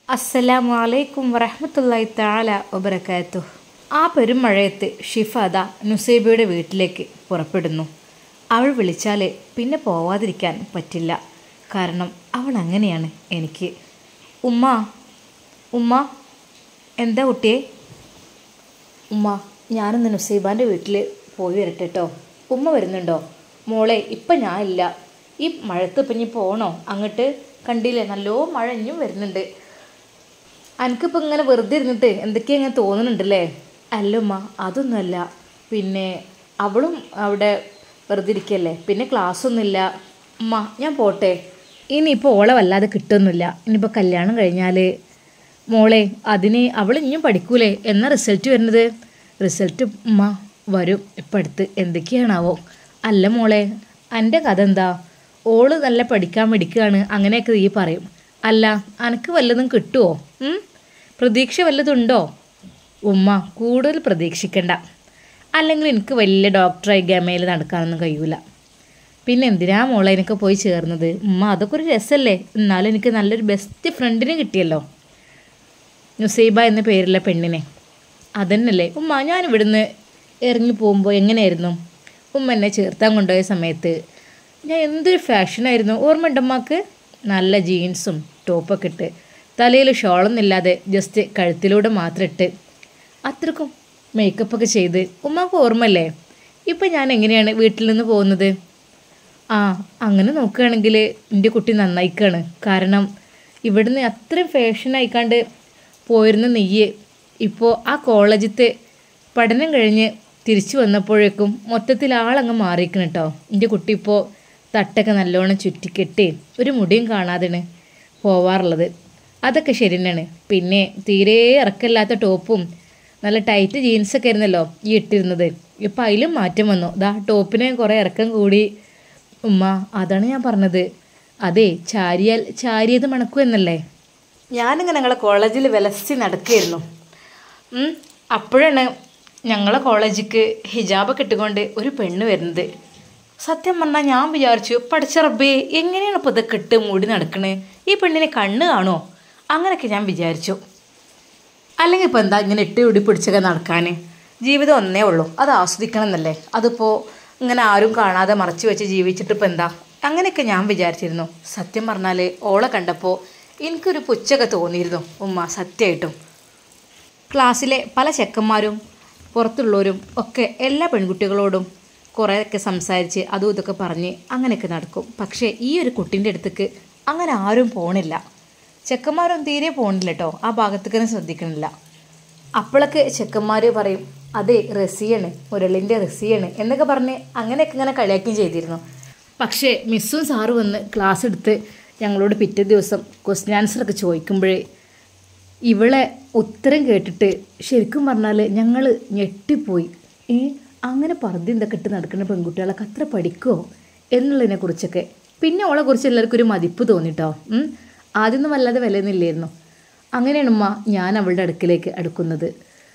അസ്സലാമു അലൈക്കും വറഹ്മത്തുള്ളാഹി തആല വബറകാതുഹു. ആ പെരുമഴയത്ത് ഷിഫ അതാ നുസൈബയുടെ വീട്ടിലേക്ക് പുറപ്പെടുന്നു. അവൾ വിളിച്ചാൽ പിന്നെ പോവാതിരിക്കാൻ പറ്റില്ല. കാരണം അവൾ അങ്ങനെയാണ് എനിക്ക്. ഉമ്മ ഉമ്മ എന്താ കുട്ടിയെ? ഉമ്മ, ഞാനൊന്ന് നുസൈബാൻ്റെ വീട്ടിൽ പോയി വരട്ടെ കേട്ടോ. ഉമ്മ വരുന്നുണ്ടോ? മോളെ ഇപ്പം ഞാനില്ല. ഈ മഴത്ത് ഇപ്പം ഇനി പോകണോ അങ്ങോട്ട്? കണ്ടില്ലേ, നല്ലോ മഴ ഇനിയും വരുന്നുണ്ട്. എനിക്കിപ്പോൾ ഇങ്ങനെ വെറുതെ ഇരുന്നിട്ട് എന്തൊക്കെയാ ഇങ്ങനെ തോന്നുന്നുണ്ടല്ലേ? അല്ലുമ്മ, അതൊന്നുമല്ല. പിന്നെ അവളും അവിടെ വെറുതെ ഇരിക്കല്ലേ, പിന്നെ ക്ലാസ്സൊന്നുമില്ല. ഉമ്മ, ഞാൻ പോട്ടെ. ഇനിയിപ്പോൾ ഓളെ വല്ലാതെ കിട്ടുന്നില്ല. ഇനിയിപ്പോൾ കല്യാണം കഴിഞ്ഞാൽ മോളെ അതിന് അവൾ ഇനിയും പഠിക്കൂലേ? എന്നാ റിസൾട്ട് വരുന്നത്? റിസൾട്ട് ഉമ്മ വരും ഇപ്പം അടുത്ത്. എന്തൊക്കെയാണാവോ? അല്ല മോളെ, എൻ്റെ കഥ എന്താ? ഓള് നല്ല പഠിക്കാൻ മിടിക്കുകയാണ് അങ്ങനെയൊക്കെ നീ പറയും. അല്ല, അനക്ക് വല്ലതും കിട്ടുമോ? പ്രതീക്ഷ വല്ലതുണ്ടോ? ഉമ്മ, കൂടുതൽ പ്രതീക്ഷിക്കണ്ട. അല്ലെങ്കിൽ എനിക്ക് വലിയ ഡോക്ടറായി ഗമയിൽ നടക്കാനൊന്നും കഴിയൂല. പിന്നെ എന്തിനാ മോളെ എനിക്ക് പോയി ചേർന്നത്? ഉമ്മ, അതൊക്കെ ഒരു രസമല്ലേ? എന്നാലും എനിക്ക് നല്ലൊരു ബെസ്റ്റ് ഫ്രണ്ടിനെ കിട്ടിയല്ലോ, നുസൈബ എന്ന പേരുള്ള പെണ്ണിനെ. അതന്നല്ലേ ഉമ്മ, ഞാൻ ഇവിടുന്ന് ഇറങ്ങി പോകുമ്പോൾ എങ്ങനെയായിരുന്നു ഉമ്മ എന്നെ ചേർത്താൻ കൊണ്ടുപോയ സമയത്ത്? ഞാൻ എന്തൊരു ഫാഷനായിരുന്നു, ഓർമ്മയുണ്ടമ്മക്ക്? നല്ല ജീൻസും ടോപ്പൊക്കെ ഇട്ട്, തലയിൽ ഷോളൊന്നും ഇല്ലാതെ ജസ്റ്റ് കഴുത്തിലൂടെ മാത്രം ഇട്ട്, അത്രക്കും മേക്കപ്പൊക്കെ ചെയ്ത്. ഉമ്മക്ക് ഓർമ്മല്ലേ? ഇപ്പം ഞാൻ എങ്ങനെയാണ് വീട്ടിൽ നിന്ന് പോകുന്നത്? ആ, അങ്ങനെ നോക്കുകയാണെങ്കിൽ എൻ്റെ കുട്ടി നന്നായിക്കാണ്. കാരണം ഇവിടുന്ന് അത്രയും ഫാഷനായിക്കാണ്ട് പോയിരുന്ന നെയ്യ് ഇപ്പോൾ ആ കോളേജത്തെ പഠനം കഴിഞ്ഞ് തിരിച്ചു വന്നപ്പോഴേക്കും മൊത്തത്തിൽ ആളങ്ങ് മാറിയിരിക്കണം കേട്ടോ. എൻ്റെ കുട്ടി ഇപ്പോൾ തട്ടൊക്കെ നല്ലോണം ചുറ്റിക്കെട്ടി ഒരു മുടിയും കാണാതെയാണ് പോവാറുള്ളത്. അതൊക്കെ ശരി തന്നെയാണ്. പിന്നെ തീരെ ഇറക്കമില്ലാത്ത ടോപ്പും നല്ല ടൈറ്റ് ജീൻസൊക്കെ ആയിരുന്നല്ലോ ഈ ഇട്ടിരുന്നത്. ഇപ്പം അതിലും മാറ്റം വന്നു. ദാ ടോപ്പിന് കുറേ ഇറക്കം കൂടി. ഉമ്മ, അതാണ് ഞാൻ പറഞ്ഞത്. അതെ, ചാരിയാൽ ചാരിയത് മണക്കൂ എന്നല്ലേ? ഞാനിങ്ങനെ ഞങ്ങളെ കോളേജിൽ വിലസി നടക്കുകയായിരുന്നു. അപ്പോഴാണ് ഞങ്ങളെ കോളേജിക്ക് ഹിജാബൊക്കെ ഇട്ടുകൊണ്ട് ഒരു പെണ്ണ് വരുന്നത്. സത്യം പറഞ്ഞാൽ ഞാൻ വിചാരിച്ചു, പഠിച്ച റബ്ബേ, എങ്ങനെയാണ് ഇപ്പോൾ ഇതൊക്കെ ഇട്ട് മൂടി നടക്കണേ? ഈ പെണ്ണിനെ കണ്ണ് കാണുമോ? അങ്ങനെയൊക്കെ ഞാൻ വിചാരിച്ചു. അല്ലെങ്കിൽ ഇപ്പോൾ എന്താ ഇങ്ങനെ ഇട്ട് ഉടി പിടിച്ചൊക്കെ നടക്കാൻ? ജീവിതം ഒന്നേ ഉള്ളൂ, അത് ആസ്വദിക്കണം എന്നല്ലേ? അതിപ്പോൾ ഇങ്ങനെ ആരും കാണാതെ മറച്ചു വെച്ച് ജീവിച്ചിട്ട് ഇപ്പോൾ എന്താ? അങ്ങനെയൊക്കെ ഞാൻ വിചാരിച്ചിരുന്നു. സത്യം പറഞ്ഞാൽ ഓളെ കണ്ടപ്പോൾ എനിക്കൊരു പുച്ഛമൊക്കെ തോന്നിയിരുന്നു ഉമ്മ, സത്യമായിട്ടും. ക്ലാസ്സിലെ പല ചെക്കന്മാരും പുറത്തുള്ളവരും ഒക്കെ എല്ലാ പെൺകുട്ടികളോടും കുറേയൊക്കെ സംസാരിച്ച് അതും ഇതൊക്കെ പറഞ്ഞ് അങ്ങനെയൊക്കെ നടക്കും. പക്ഷേ ഈ ഒരു കുട്ടീൻ്റെ അടുത്തേക്ക് അങ്ങനെ ആരും പോകണില്ല. ചെക്കന്മാരും തീരെ പോകണില്ല കേട്ടോ. ആ ഭാഗത്തേക്ക് തന്നെ ശ്രദ്ധിക്കണില്ല. അപ്പോഴൊക്കെ ചെക്കന്മാർ പറയും, അതെ റസിയാണ്, മുരളിൻ്റെ റസിയാണ് എന്നൊക്കെ പറഞ്ഞ് അങ്ങനെയൊക്കെ ഇങ്ങനെ കളിയാക്കുകയും ചെയ്തിരുന്നു. പക്ഷേ മിസ്സും സാറും വന്ന് ക്ലാസ് എടുത്ത് ഞങ്ങളോട് പിറ്റേ ദിവസം ക്വസ്റ്റ്യൻ ആൻസറൊക്കെ ചോദിക്കുമ്പോഴേ ഇവളെ ഉത്തരം കേട്ടിട്ട് ശരിക്കും പറഞ്ഞാൽ ഞങ്ങൾ ഞെട്ടിപ്പോയി. അങ്ങനെ പർദ്ദ എന്തൊക്കെ ഇട്ട് നടക്കുന്ന പെൺകുട്ടികളൊക്കെ അത്ര പഠിക്കുമോ എന്നുള്ളതിനെ കുറിച്ചൊക്കെ. പിന്നെ ഓളെ കുറിച്ച് എല്ലാവർക്കും ഒരു മതിപ്പ് തോന്നിട്ടോ. ആദ്യമൊന്നും വല്ലാതെ വിലയൊന്നുമില്ലായിരുന്നു. അങ്ങനെയാണ് ഉമ്മ ഞാൻ അവളുടെ അടുക്കുന്നത്.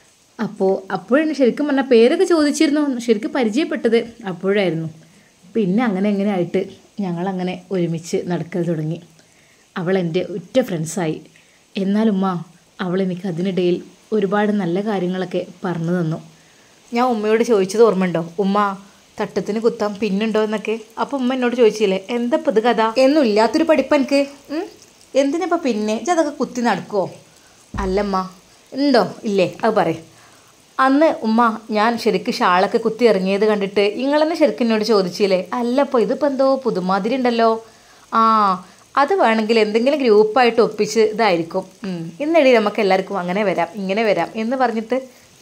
അപ്പോഴാണ് ശരിക്കും പറഞ്ഞാൽ പേരൊക്കെ ചോദിച്ചിരുന്നു, ശരിക്കും പരിചയപ്പെട്ടത് അപ്പോഴായിരുന്നു. പിന്നെ അങ്ങനെ ആയിട്ട് ഞങ്ങളങ്ങനെ ഒരുമിച്ച് നടക്കൽ തുടങ്ങി. അവൾ എൻ്റെ ഉറ്റ ഫ്രണ്ട്സായി. എന്നാലുമ്മ, അവളെനിക്ക് അതിനിടയിൽ ഒരുപാട് നല്ല കാര്യങ്ങളൊക്കെ പറഞ്ഞു തന്നു. ഞാൻ ഉമ്മയോട് ചോദിച്ചത് ഓർമ്മയുണ്ടോ? ഉമ്മ, തട്ടത്തിന് കുത്താൻ പിന്നുണ്ടോ എന്നൊക്കെ. അപ്പോൾ ഉമ്മ എന്നോട് ചോദിച്ചില്ലേ, എന്താ ഇപ്പം ഇത് കഥ? എന്നും ഇല്ലാത്തൊരു പഠിപ്പ് എനിക്ക്. എന്തിനിപ്പോൾ പിന്നെ അതൊക്കെ കുത്തി നടക്കുമോ? അല്ലമ്മ, ഉണ്ടോ ഇല്ലേ അത് പറയും. അന്ന് ഉമ്മ ഞാൻ ശരിക്കും ഷാളൊക്കെ കുത്തി ഇറങ്ങിയത് കണ്ടിട്ട് നിങ്ങളെന്നെ ശരിക്കും എന്നോട് ചോദിച്ചില്ലേ, അല്ലപ്പോൾ ഇതിപ്പോൾ എന്തോ പുതുമാതിരി ഉണ്ടല്ലോ. ആ, അത് വേണമെങ്കിൽ എന്തെങ്കിലും ഗ്രൂപ്പായിട്ട് ഒപ്പിച്ച് ഇതായിരിക്കും. ഇന്നിടയിൽ നമുക്ക് എല്ലാവർക്കും അങ്ങനെ വരാം ഇങ്ങനെ വരാം എന്ന് പറഞ്ഞിട്ട്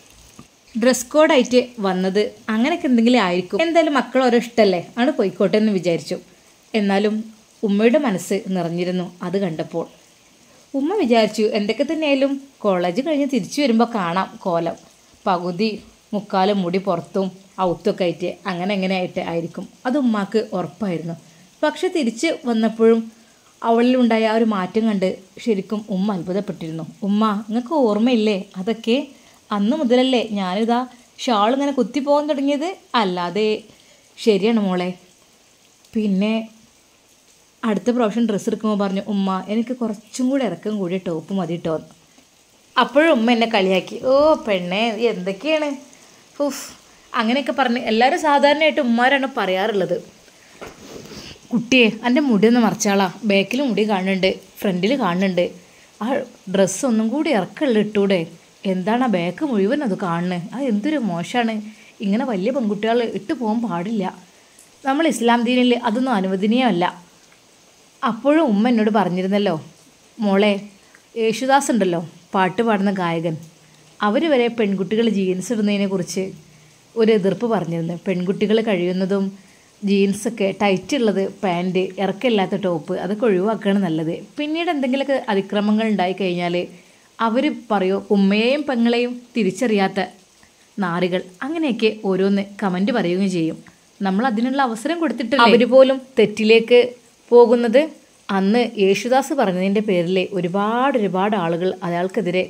ഡ്രസ് കോഡായിട്ട് വന്നത്. അങ്ങനെയൊക്കെ എന്തെങ്കിലും ആയിരിക്കും. എന്തായാലും മക്കൾ ഓരോ ഇഷ്ടമല്ലേ, ആണ് പോയിക്കോട്ടെ എന്ന് വിചാരിച്ചു. എന്നാലും ഉമ്മയുടെ മനസ്സ് നിറഞ്ഞിരുന്നു അത് കണ്ടപ്പോൾ. ഉമ്മ വിചാരിച്ചു എന്തൊക്കെ തന്നെയായാലും കോളേജ് കഴിഞ്ഞ് തിരിച്ചു വരുമ്പോൾ കാണാം കോലം. പകുതി മുക്കാലും മുടി പുറത്തും ഔത്തൊക്കെ ആയിട്ട് അങ്ങനെ ആയിട്ട് ആയിരിക്കും. അത് ഉമ്മാക്ക് ഉറപ്പായിരുന്നു. പക്ഷെ തിരിച്ച് വന്നപ്പോഴും അവളിലുണ്ടായ ആ ഒരു മാറ്റം കണ്ട് ശരിക്കും ഉമ്മ അത്ഭുതപ്പെട്ടിരുന്നു. ഉമ്മ, നിങ്ങൾക്ക് ഓർമ്മയില്ലേ അതൊക്കെ? അന്ന് മുതലല്ലേ ഞാനിതാ ഷാൾ ഇങ്ങനെ കുത്തിപ്പോകാൻ തുടങ്ങിയത്? അല്ലാതെ. ശരിയാണ് മോളെ. പിന്നെ അടുത്ത പ്രാവശ്യം ഡ്രസ്സ് എടുക്കുമ്പോൾ പറഞ്ഞു, ഉമ്മ എനിക്ക് കുറച്ചും കൂടി ഇറക്കം കൂടിയ ടോപ്പ് മതി കേട്ടോ. അപ്പോഴും ഉമ്മ എന്നെ കളിയാക്കി, ഓ പെണ്ണേ എന്തൊക്കെയാണ് ഉഫ് അങ്ങനെയൊക്കെ പറഞ്ഞ്. എല്ലാവരും സാധാരണയായിട്ട് ഉമ്മാരാണ് പറയാറുള്ളത്. കുട്ടിയെ എൻ്റെ മുടി ഒന്ന് മറച്ചാളാ, ബാക്കിൽ മുടി കാണുന്നുണ്ട്, ഫ്രണ്ടിൽ കാണുന്നുണ്ട്, ആ ഡ്രസ്സ് ഒന്നും കൂടി ഇറക്കമുള്ള ഇട്ടൂടെ, എന്താണ് ആ ബാക്ക് മുഴുവൻ അത് കാണുന്നത്, അത് എന്തൊരു മോശമാണ്, ഇങ്ങനെ വലിയ പെൺകുട്ടികൾ ഇട്ട് പോകാൻ പാടില്ല, നമ്മൾ ഇസ്ലാം ദീനിൽ അതൊന്നും അനുവദനീയമല്ല. അപ്പോഴും ഉമ്മ എന്നോട് പറഞ്ഞിരുന്നല്ലോ, മോളെ യേശുദാസ് ഉണ്ടല്ലോ പാട്ട് പാടുന്ന ഗായകൻ, അവർ വരെ പെൺകുട്ടികൾ ജീൻസ് ഇടുന്നതിനെക്കുറിച്ച് ഒരു എതിർപ്പ് പറഞ്ഞിരുന്നു. പെൺകുട്ടികൾ കഴിയുന്നതും ജീൻസൊക്കെ ടൈറ്റുള്ളത്, പാൻറ്റ്, ഇറക്കമില്ലാത്ത ടോപ്പ് അതൊക്കെ ഒഴിവാക്കുകയാണ് നല്ലത്. പിന്നീട് എന്തെങ്കിലുമൊക്കെ അതിക്രമങ്ങൾ ഉണ്ടായിക്കഴിഞ്ഞാൽ അവർ പറയോ ഉമ്മയെയും പെങ്ങളെയും തിരിച്ചറിയാത്ത നാറികൾ, അങ്ങനെയൊക്കെ ഓരോന്ന് കമൻറ്റ് പറയുകയും ചെയ്യും. നമ്മൾ അതിനുള്ള അവസരം കൊടുത്തിട്ടില്ല. അവർ പോലും തെറ്റിലേക്ക് പോകുന്നത് അന്ന് യേശുദാസ് പറഞ്ഞതിൻ്റെ പേരിൽ ഒരുപാട് ആളുകൾ അയാൾക്കെതിരെ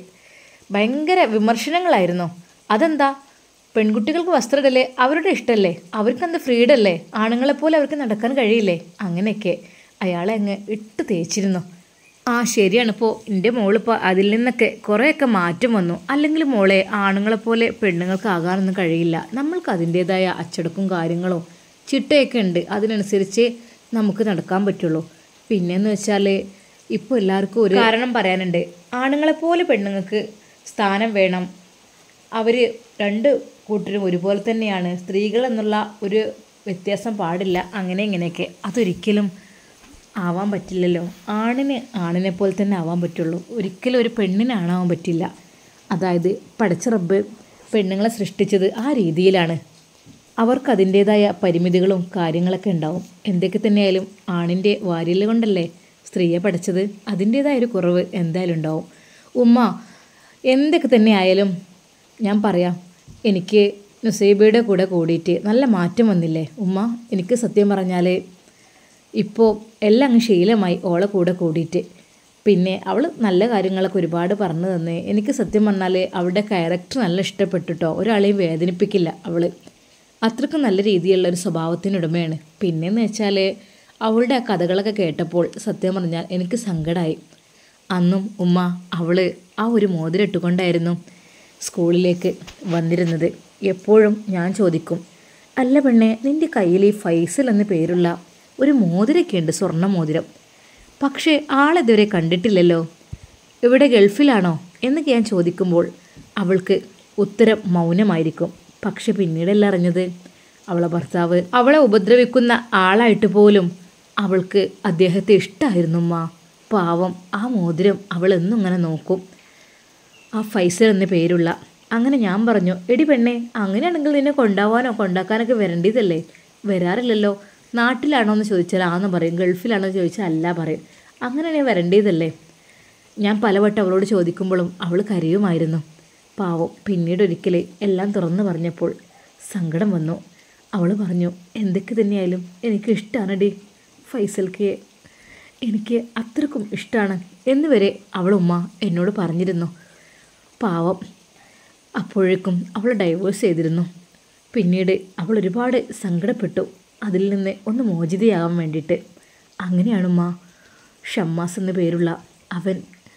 ഭയങ്കര വിമർശനങ്ങളായിരുന്നു. അതെന്താ, പെൺകുട്ടികൾക്ക് വസ്ത്രമിടല്ലേ, അവരുടെ ഇഷ്ടമല്ലേ, അവർക്കെന്ത് ഫ്രീഡം അല്ലേ, ആണുങ്ങളെപ്പോലെ അവർക്ക് നടക്കാൻ കഴിയില്ലേ, അങ്ങനെയൊക്കെ അയാളെ അങ്ങ് ഇട്ട് തേച്ചിരുന്നു. ആ ശരിയാണ്, ഇപ്പോൾ എൻ്റെ മോളിപ്പോൾ അതിൽ നിന്നൊക്കെ കുറേയൊക്കെ മാറ്റം വന്നു. അല്ലെങ്കിൽ മോളെ ആണുങ്ങളെപ്പോലെ പെണ്ണുങ്ങൾക്ക് ആകാനൊന്നും കഴിയില്ല, നമ്മൾക്ക് അതിൻ്റേതായ അച്ചടക്കവും കാര്യങ്ങളും ചിട്ടയൊക്കെ ഉണ്ട്, അതിനനുസരിച്ച് നമുക്ക് നടക്കാൻ പറ്റുള്ളൂ. പിന്നെയെന്ന് വെച്ചാൽ ഇപ്പോൾ എല്ലാവർക്കും ഒരു കാരണം പറയാനുണ്ട്, ആണുങ്ങളെപ്പോലെ പെണ്ണുങ്ങൾക്ക് സ്ഥാനം വേണം, അവർ രണ്ട് കൂട്ടരും ഒരുപോലെ തന്നെയാണ്, സ്ത്രീകൾ എന്നുള്ള ഒരു വ്യത്യാസം പാടില്ല, അങ്ങനെ ഇങ്ങനെയൊക്കെ. അതൊരിക്കലും ആവാൻ പറ്റില്ലല്ലോ. ആണിനെ പോലെ തന്നെ ആവാൻ പറ്റുള്ളൂ, ഒരിക്കലും ഒരു പെണ്ണിനാണാവാൻ പറ്റില്ല. അതായത് പടച്ച റബ്ബ് പെണ്ണുങ്ങളെ സൃഷ്ടിച്ചത് ആ രീതിയിലാണ്, അവർക്ക് അതിൻ്റേതായ പരിമിതികളും കാര്യങ്ങളൊക്കെ ഉണ്ടാവും. എന്തൊക്കെ തന്നെയായാലും ആണിൻ്റെ വാരിയൽ കൊണ്ടല്ലേ സ്ത്രീയെ പഠിച്ചത്, അതിൻ്റേതായൊരു കുറവ് എന്തായാലും ഉണ്ടാവും. ഉമ്മ എന്തൊക്കെ തന്നെ ആയാലും ഞാൻ പറയാം, എനിക്ക് നുസൈബയുടെ കൂടെ കൂടിയിട്ട് നല്ല മാറ്റം വന്നില്ലേ ഉമ്മ. എനിക്ക് സത്യം പറഞ്ഞാൽ ഇപ്പോൾ എല്ലാം അങ്ങ് ശീലമായി ഓളെ കൂടെ കൂടിയിട്ട്. പിന്നെ അവൾ നല്ല കാര്യങ്ങളൊക്കെ ഒരുപാട് പറഞ്ഞു തന്നെ. എനിക്ക് സത്യം പറഞ്ഞാൽ അവളുടെ ക്യാരക്ടർ നല്ല ഇഷ്ടപ്പെട്ടിട്ടോ. ഒരാളെയും വേദനിപ്പിക്കില്ല അവൾ, അത്രയ്ക്കും നല്ല രീതിയിലുള്ള ഒരു സ്വഭാവത്തിനുടമയാണ്. പിന്നെയെന്ന് വെച്ചാൽ അവളുടെ ആ കഥകളൊക്കെ കേട്ടപ്പോൾ സത്യം പറഞ്ഞാൽ എനിക്ക് സങ്കടമായി. അന്നും ഉമ്മ അവൾ ആ ഒരു മോതിരം ഇട്ടുകൊണ്ടായിരുന്നു സ്കൂളിലേക്ക് വന്നിരുന്നത്. എപ്പോഴും ഞാൻ ചോദിക്കും, അല്ല പെണ്ണെ നിൻ്റെ കയ്യിൽ ഈ ഫൈസൽ എന്ന പേരുള്ള ഒരു മോതിരമൊക്കെ ഉണ്ട്, സ്വർണ്ണ മോതിരം, പക്ഷേ ആളിതുവരെ കണ്ടിട്ടില്ലല്ലോ, ഇവിടെ ഗൾഫിലാണോ എന്നൊക്കെ ഞാൻ ചോദിക്കുമ്പോൾ അവൾക്ക് ഉത്തരം മൗനമായിരിക്കും. പക്ഷെ പിന്നീടെല്ലാം അറിഞ്ഞത് അവളെ ഭർത്താവ് അവളെ ഉപദ്രവിക്കുന്ന ആളായിട്ട് പോലും അവൾക്ക് അദ്ദേഹത്തെ ഇഷ്ടമായിരുന്നു ഉമ്മ. പാവം ആ മോതിരം അവൾ എന്നും ഇങ്ങനെ നോക്കും, ആ ഫൈസൽ എന്ന പേരുള്ള. അങ്ങനെ ഞാൻ പറഞ്ഞു, എടി പെണ്ണെ അങ്ങനെയാണെങ്കിൽ നിന്നെ കൊണ്ടാക്കാനൊക്കെ വരേണ്ടതല്ലേ, വരാറില്ലല്ലോ, നാട്ടിലാണോ എന്ന് ചോദിച്ചാൽ ആന്ന് പറയും, ഗൾഫിലാണോ എന്ന് ചോദിച്ചാൽ അല്ല പറയും, അങ്ങനെയാണെങ്കിൽ വരേണ്ടതല്ലേ. ഞാൻ പലവട്ടം അവളോട് ചോദിക്കുമ്പോഴും അവൾ കരയുമായിരുന്നു. പാവം. പിന്നീട് ഒരിക്കൽ എല്ലാം തുറന്നു പറഞ്ഞപ്പോൾ സങ്കടം വന്നു. അവൾ പറഞ്ഞു, എന്തൊക്കെ തന്നെയായാലും എനിക്ക് ഇഷ്ടമാണെടി ഫൈസൽക്ക്, എനിക്ക് അത്രക്കും ഇഷ്ടമാണ് എന്ന് വരെ അവളുമ്മ എന്നോട് പറഞ്ഞിരുന്നു. പാവം. അപ്പോഴേക്കും അവൾ ഡൈവേഴ്സ് ചെയ്തിരുന്നു. പിന്നീട് അവൾ ഒരുപാട് സങ്കടപ്പെട്ടു അതിൽ നിന്ന് ഒന്ന് മോചിതയാകാൻ വേണ്ടിയിട്ട്. അങ്ങനെയാണുമ്മ ഷമ്മാസ് എന്ന പേരുള്ള അവൻ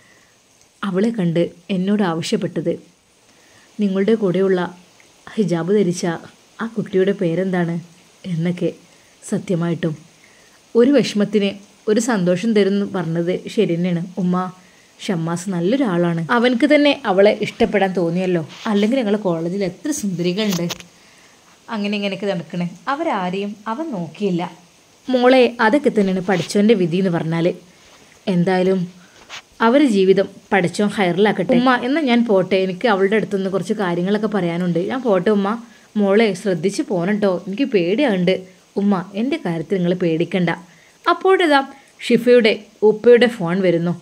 അവളെ കണ്ട് എന്നോട് ആവശ്യപ്പെട്ടത്, നിങ്ങളുടെ കൂടെയുള്ള ഹിജാബ് ധരിച്ച ആ കുട്ടിയുടെ പേരെന്താണ് എന്നൊക്കെ. സത്യമായിട്ടും ഒരു വിഷമത്തിന് ഒരു സന്തോഷം തരുന്നു പറഞ്ഞത് ശരി തന്നെയാണ് ഉമ്മ. ഷമ്മാസ് നല്ലൊരാളാണ്, അവനക്ക് തന്നെ അവളെ ഇഷ്ടപ്പെടാൻ തോന്നിയല്ലോ, അല്ലെങ്കിൽ ഞങ്ങളെ കോളേജിൽ എത്ര സുന്ദരികളുണ്ട്, അങ്ങനെ ഇങ്ങനെയൊക്കെ നടക്കണേ, അവരാരെയും അവൻ നോക്കിയില്ല. മോളെ അതൊക്കെ തന്നെയാണ് പഠിച്ചവൻ്റെ വിധി എന്ന് പറഞ്ഞാൽ. എന്തായാലും അവരുടെ ജീവിതം പഠിച്ചോ ഹയറിലാക്കട്ടെ ഉമ്മ. എന്നാൽ ഞാൻ പോട്ടെ, എനിക്ക് അവളുടെ അടുത്തുനിന്ന് കുറച്ച് കാര്യങ്ങളൊക്കെ പറയാനുണ്ട്, ഞാൻ പോട്ടെ ഉമ്മ. മോളെ ശ്രദ്ധിച്ച് പോകണം കേട്ടോ, എനിക്ക് പേടിയാവുണ്ട് ഉമ്മ. എൻ്റെ കാര്യത്തിൽ നിങ്ങൾ പേടിക്കണ്ട. അപ്പോഴേതാ ഷിഫയുടെ ഉപ്പയുടെ ഫോൺ വരുന്നു.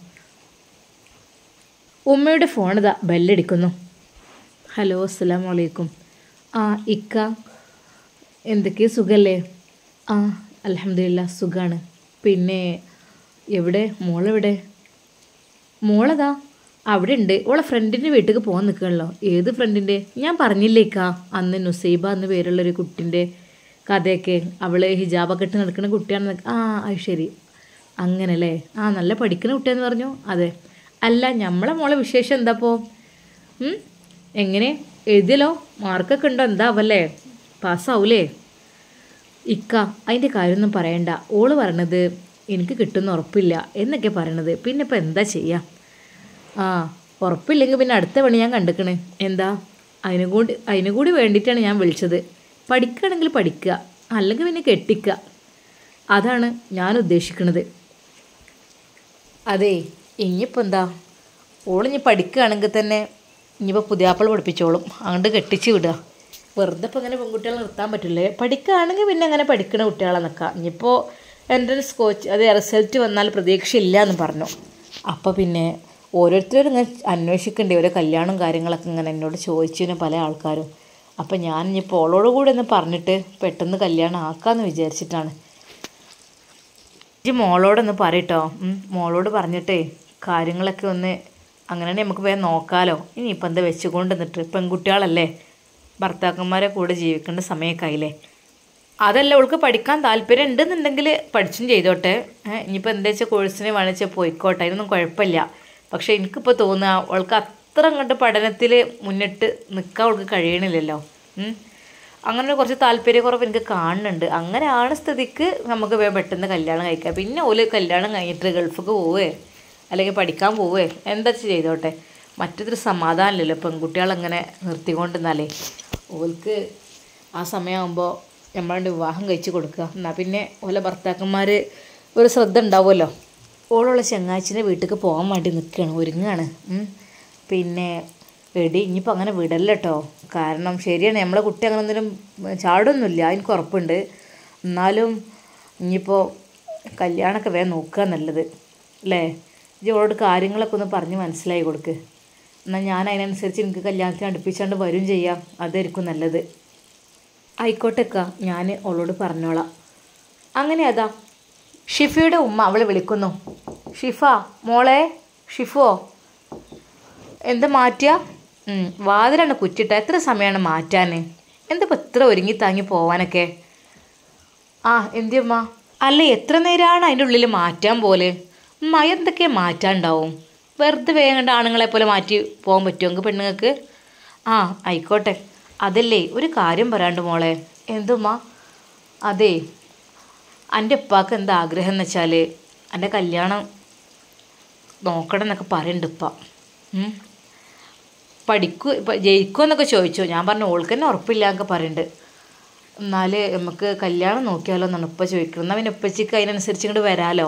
ഉമ്മയുടെ ഫോൺ ഇതാ ബെല്ലടിക്കുന്നു. ഹലോ അസ്സലാമു അലൈക്കും. ആ ഇക്ക, എന്തൊക്കെയാ സുഖല്ലേ? ആ അൽഹംദുലില്ലാ സുഖമാണ്. പിന്നെ എവിടെ മോളെവിടെ? മോളതാ അവിടെ ഉണ്ട്, ഓളെ ഫ്രണ്ടിൻ്റെ വീട്ടിലേക്ക് പോകാൻ നിൽക്കുകയാണല്ലോ. ഏത് ഫ്രണ്ടിൻ്റെ? ഞാൻ പറഞ്ഞില്ലേക്കാ അന്ന് നുസൈബ എന്ന് പേരുള്ളൊരു കുട്ടിൻ്റെ കഥയൊക്കെ, അവൾ ഹിജാബൊക്കെ ഇട്ട് നടക്കുന്ന കുട്ടിയാണെന്ന്. ആ അത് ശരി. അങ്ങനല്ലേ? ആ നല്ല പഠിക്കുന്ന കുട്ടിയെന്ന് പറഞ്ഞു. അതെ. അല്ല നമ്മളെ മോളെ വിശേഷം എന്താപ്പോൾ? എങ്ങനെ എഴുതിയല്ലോ? മാർക്കൊക്കെ ഉണ്ടോ? എന്താവല്ലേ? പാസ്സാവൂലേ? ഇക്ക അതിൻ്റെ കാര്യമൊന്നും പറയണ്ട. ഓള് പറയണത് എനിക്ക് കിട്ടുമെന്ന് ഉറപ്പില്ല എന്നൊക്കെ പറയണത്. പിന്നെ ഇപ്പം എന്താ ചെയ്യുക? ആ ഉറപ്പില്ലെങ്കിൽ പിന്നെ അടുത്ത പണി ഞാൻ കണ്ടിക്കണേ. എന്താ? അതിനുകൂടി വേണ്ടിയിട്ടാണ് ഞാൻ വിളിച്ചത്. പഠിക്കുകയാണെങ്കിൽ പഠിക്കുക, അല്ലെങ്കിൽ പിന്നെ കെട്ടിക്കുക. അതാണ് ഞാൻ ഉദ്ദേശിക്കുന്നത്. അതെ, ഇനിയിപ്പോൾ എന്താ? ഓളിഞ്ഞ് പഠിക്കുകയാണെങ്കിൽ തന്നെ ഇനിയിപ്പോൾ പുതിയാപ്പിള പഠിപ്പിച്ചോളും. അങ്ങോട്ട് കെട്ടിച്ച് വിടുക. വെറുതെ ഇപ്പോൾ ഇങ്ങനെ പെൺകുട്ടികളെ നിർത്താൻ പറ്റില്ലേ? പഠിക്കുകയാണെങ്കിൽ പിന്നെ അങ്ങനെ പഠിക്കുന്ന കുട്ടികളെ നിൽക്കാം. ഇനിയിപ്പോൾ എൻട്രൻസ് കോച്ച് അത് റിസൾട്ട് വന്നാൽ പ്രതീക്ഷയില്ല എന്ന് പറഞ്ഞു. അപ്പോൾ പിന്നെ ഓരോരുത്തരും ഇങ്ങനെ അന്വേഷിക്കേണ്ടി ഓരോ കല്യാണവും കാര്യങ്ങളൊക്കെ ഇങ്ങനെ എന്നോട് ചോദിച്ചതിന് പല ആൾക്കാരും. അപ്പം ഞാൻ ഇനിയിപ്പോൾ ഓളോട് കൂടെ ഒന്ന് പറഞ്ഞിട്ട് പെട്ടെന്ന് കല്യാണം ആക്കാമെന്ന് വിചാരിച്ചിട്ടാണ്. മോളോടൊന്ന് പറയട്ടോ. മോളോട് പറഞ്ഞിട്ടേ കാര്യങ്ങളൊക്കെ ഒന്ന് അങ്ങനെയാണെങ്കിൽ നമുക്ക് വേഗം നോക്കാമല്ലോ. ഇനിയിപ്പോൾ എന്താ വെച്ചുകൊണ്ട് നിന്നിട്ട്? പെൺകുട്ടികളല്ലേ, ഭർത്താക്കന്മാരെ കൂടെ ജീവിക്കേണ്ട സമയമൊക്കെ ആയില്ലേ. അതല്ല, അവൾക്ക് പഠിക്കാൻ താല്പര്യം ഉണ്ടെന്നുണ്ടെങ്കിൽ പഠിച്ചും ചെയ്തോട്ടെ. ഇനിയിപ്പോൾ എന്താ വെച്ചാൽ കോഴ്സിന് വേണിച്ചാൽ പോയിക്കോട്ടെ, അതിനൊന്നും കുഴപ്പമില്ല. പക്ഷേ എനിക്കിപ്പോൾ തോന്നുക അവൾക്ക് അത്ര അങ്ങോട്ട് പഠനത്തിൽ മുന്നിട്ട് നിൽക്കാൻ അവൾക്ക് കഴിയണില്ലല്ലോ. അങ്ങനെ കുറച്ച് താല്പര്യക്കുറവ് എനിക്ക് കാണുന്നുണ്ട്. അങ്ങനെയാണ് സ്ഥിതിക്ക് നമുക്ക് പെട്ടെന്ന് കല്യാണം കഴിക്കാം. പിന്നെ ഓല് കല്യാണം കഴിഞ്ഞിട്ട് ഗൾഫിക്ക് പോവേ അല്ലെങ്കിൽ പഠിക്കാൻ പോവേ എന്താ ചെയ്തോട്ടെ. മറ്റൊരു സമാധാനമില്ലല്ലോ പെൺകുട്ടികളങ്ങനെ നിർത്തിക്കൊണ്ടിരുന്നാലേ. ഓൾക്ക് ആ സമയമാകുമ്പോൾ നമ്മളുടെ വിവാഹം കഴിച്ച് കൊടുക്കുക. എന്നാൽ പിന്നെ ഓല ഭർത്താക്കന്മാർ ഒരു ശ്രദ്ധ ഉണ്ടാവുമല്ലോ. ഓളുള്ള ചങ്ങാച്ചിൻ്റെ വീട്ടിലേക്ക് പോകാൻ വേണ്ടി നിൽക്കുകയാണ്, ഒരുങ്ങാണ്. പിന്നെ എടി ഇനിയിപ്പോൾ അങ്ങനെ വിടല്ല കേട്ടോ. കാരണം ശരിയാണ്, നമ്മളെ കുട്ടി അങ്ങനെ ഒന്നിനും ചാടൊന്നുമില്ല, എനിക്ക് ഉറപ്പുണ്ട്. എന്നാലും ഇനിയിപ്പോൾ കല്യാണമൊക്കെ വേഗം നോക്കുക നല്ലത് അല്ലേ? ഇജ്ജ് ഓളോട് കാര്യങ്ങളൊക്കെ ഒന്ന് പറഞ്ഞ് മനസ്സിലാക്കി കൊടുക്ക്. എന്നാൽ ഞാൻ അതിനനുസരിച്ച് എനിക്ക് കല്യാണത്തിന് അടുപ്പിച്ചാണ്ട് വരും ചെയ്യാം. അതായിരിക്കും നല്ലത്. ആയിക്കോട്ടേക്ക, ഞാൻ അവളോട് പറഞ്ഞോളാം. അങ്ങനെ അതാ ഷിഫയുടെ ഉമ്മ അവളെ വിളിക്കുന്നു. ഷിഫ മോളെ, ഷിഫോ എന്താ മാറ്റുക? വാതിലാണ് കുറ്റിട്ട. എത്ര സമയമാണ് മാറ്റാൻ? എന്താ ഇത്ര ഒരുങ്ങി താങ്ങി പോവാനൊക്കെ? ആ എന്തിയമ്മ? അല്ല എത്ര നേരമാണ് അതിൻ്റെ ഉള്ളിൽ മാറ്റാൻ പോലെ? എന്തൊക്കെയാണ് മാറ്റാനുണ്ടാവും? വെറുതെ വേഗം കണ്ട ആണുങ്ങളെ പോലെ മാറ്റി പോകാൻ പറ്റുമോ പെണ്ണുങ്ങൾക്ക്? ആ ആയിക്കോട്ടെ. അതല്ലേ ഒരു കാര്യം പറയാണ്ട് മോളെ. എന്തുമ്മ? അതേ, എൻ്റെ ഉപ്പാക്ക് എന്താ ആഗ്രഹം എന്ന് വെച്ചാൽ എൻ്റെ കല്യാണം നോക്കണം എന്നൊക്കെ പറയുന്നുണ്ട് ഇപ്പം. ജയിക്കുമോ എന്നൊക്കെ ചോദിച്ചു. ഞാൻ പറഞ്ഞു ഓൾക്ക് തന്നെ ഉറപ്പില്ല എന്നൊക്കെ പറയുന്നുണ്ട്. എന്നാൽ നമുക്ക് കല്യാണം നോക്കിയാലോ എന്നാണ് ഉപ്പ ചോദിക്കുന്നത്. എന്നാൽ പിന്നെ ഉപ്പച്ചിക്ക് അതിനനുസരിച്ച് ഇങ്ങോട്ട് വരാമല്ലോ.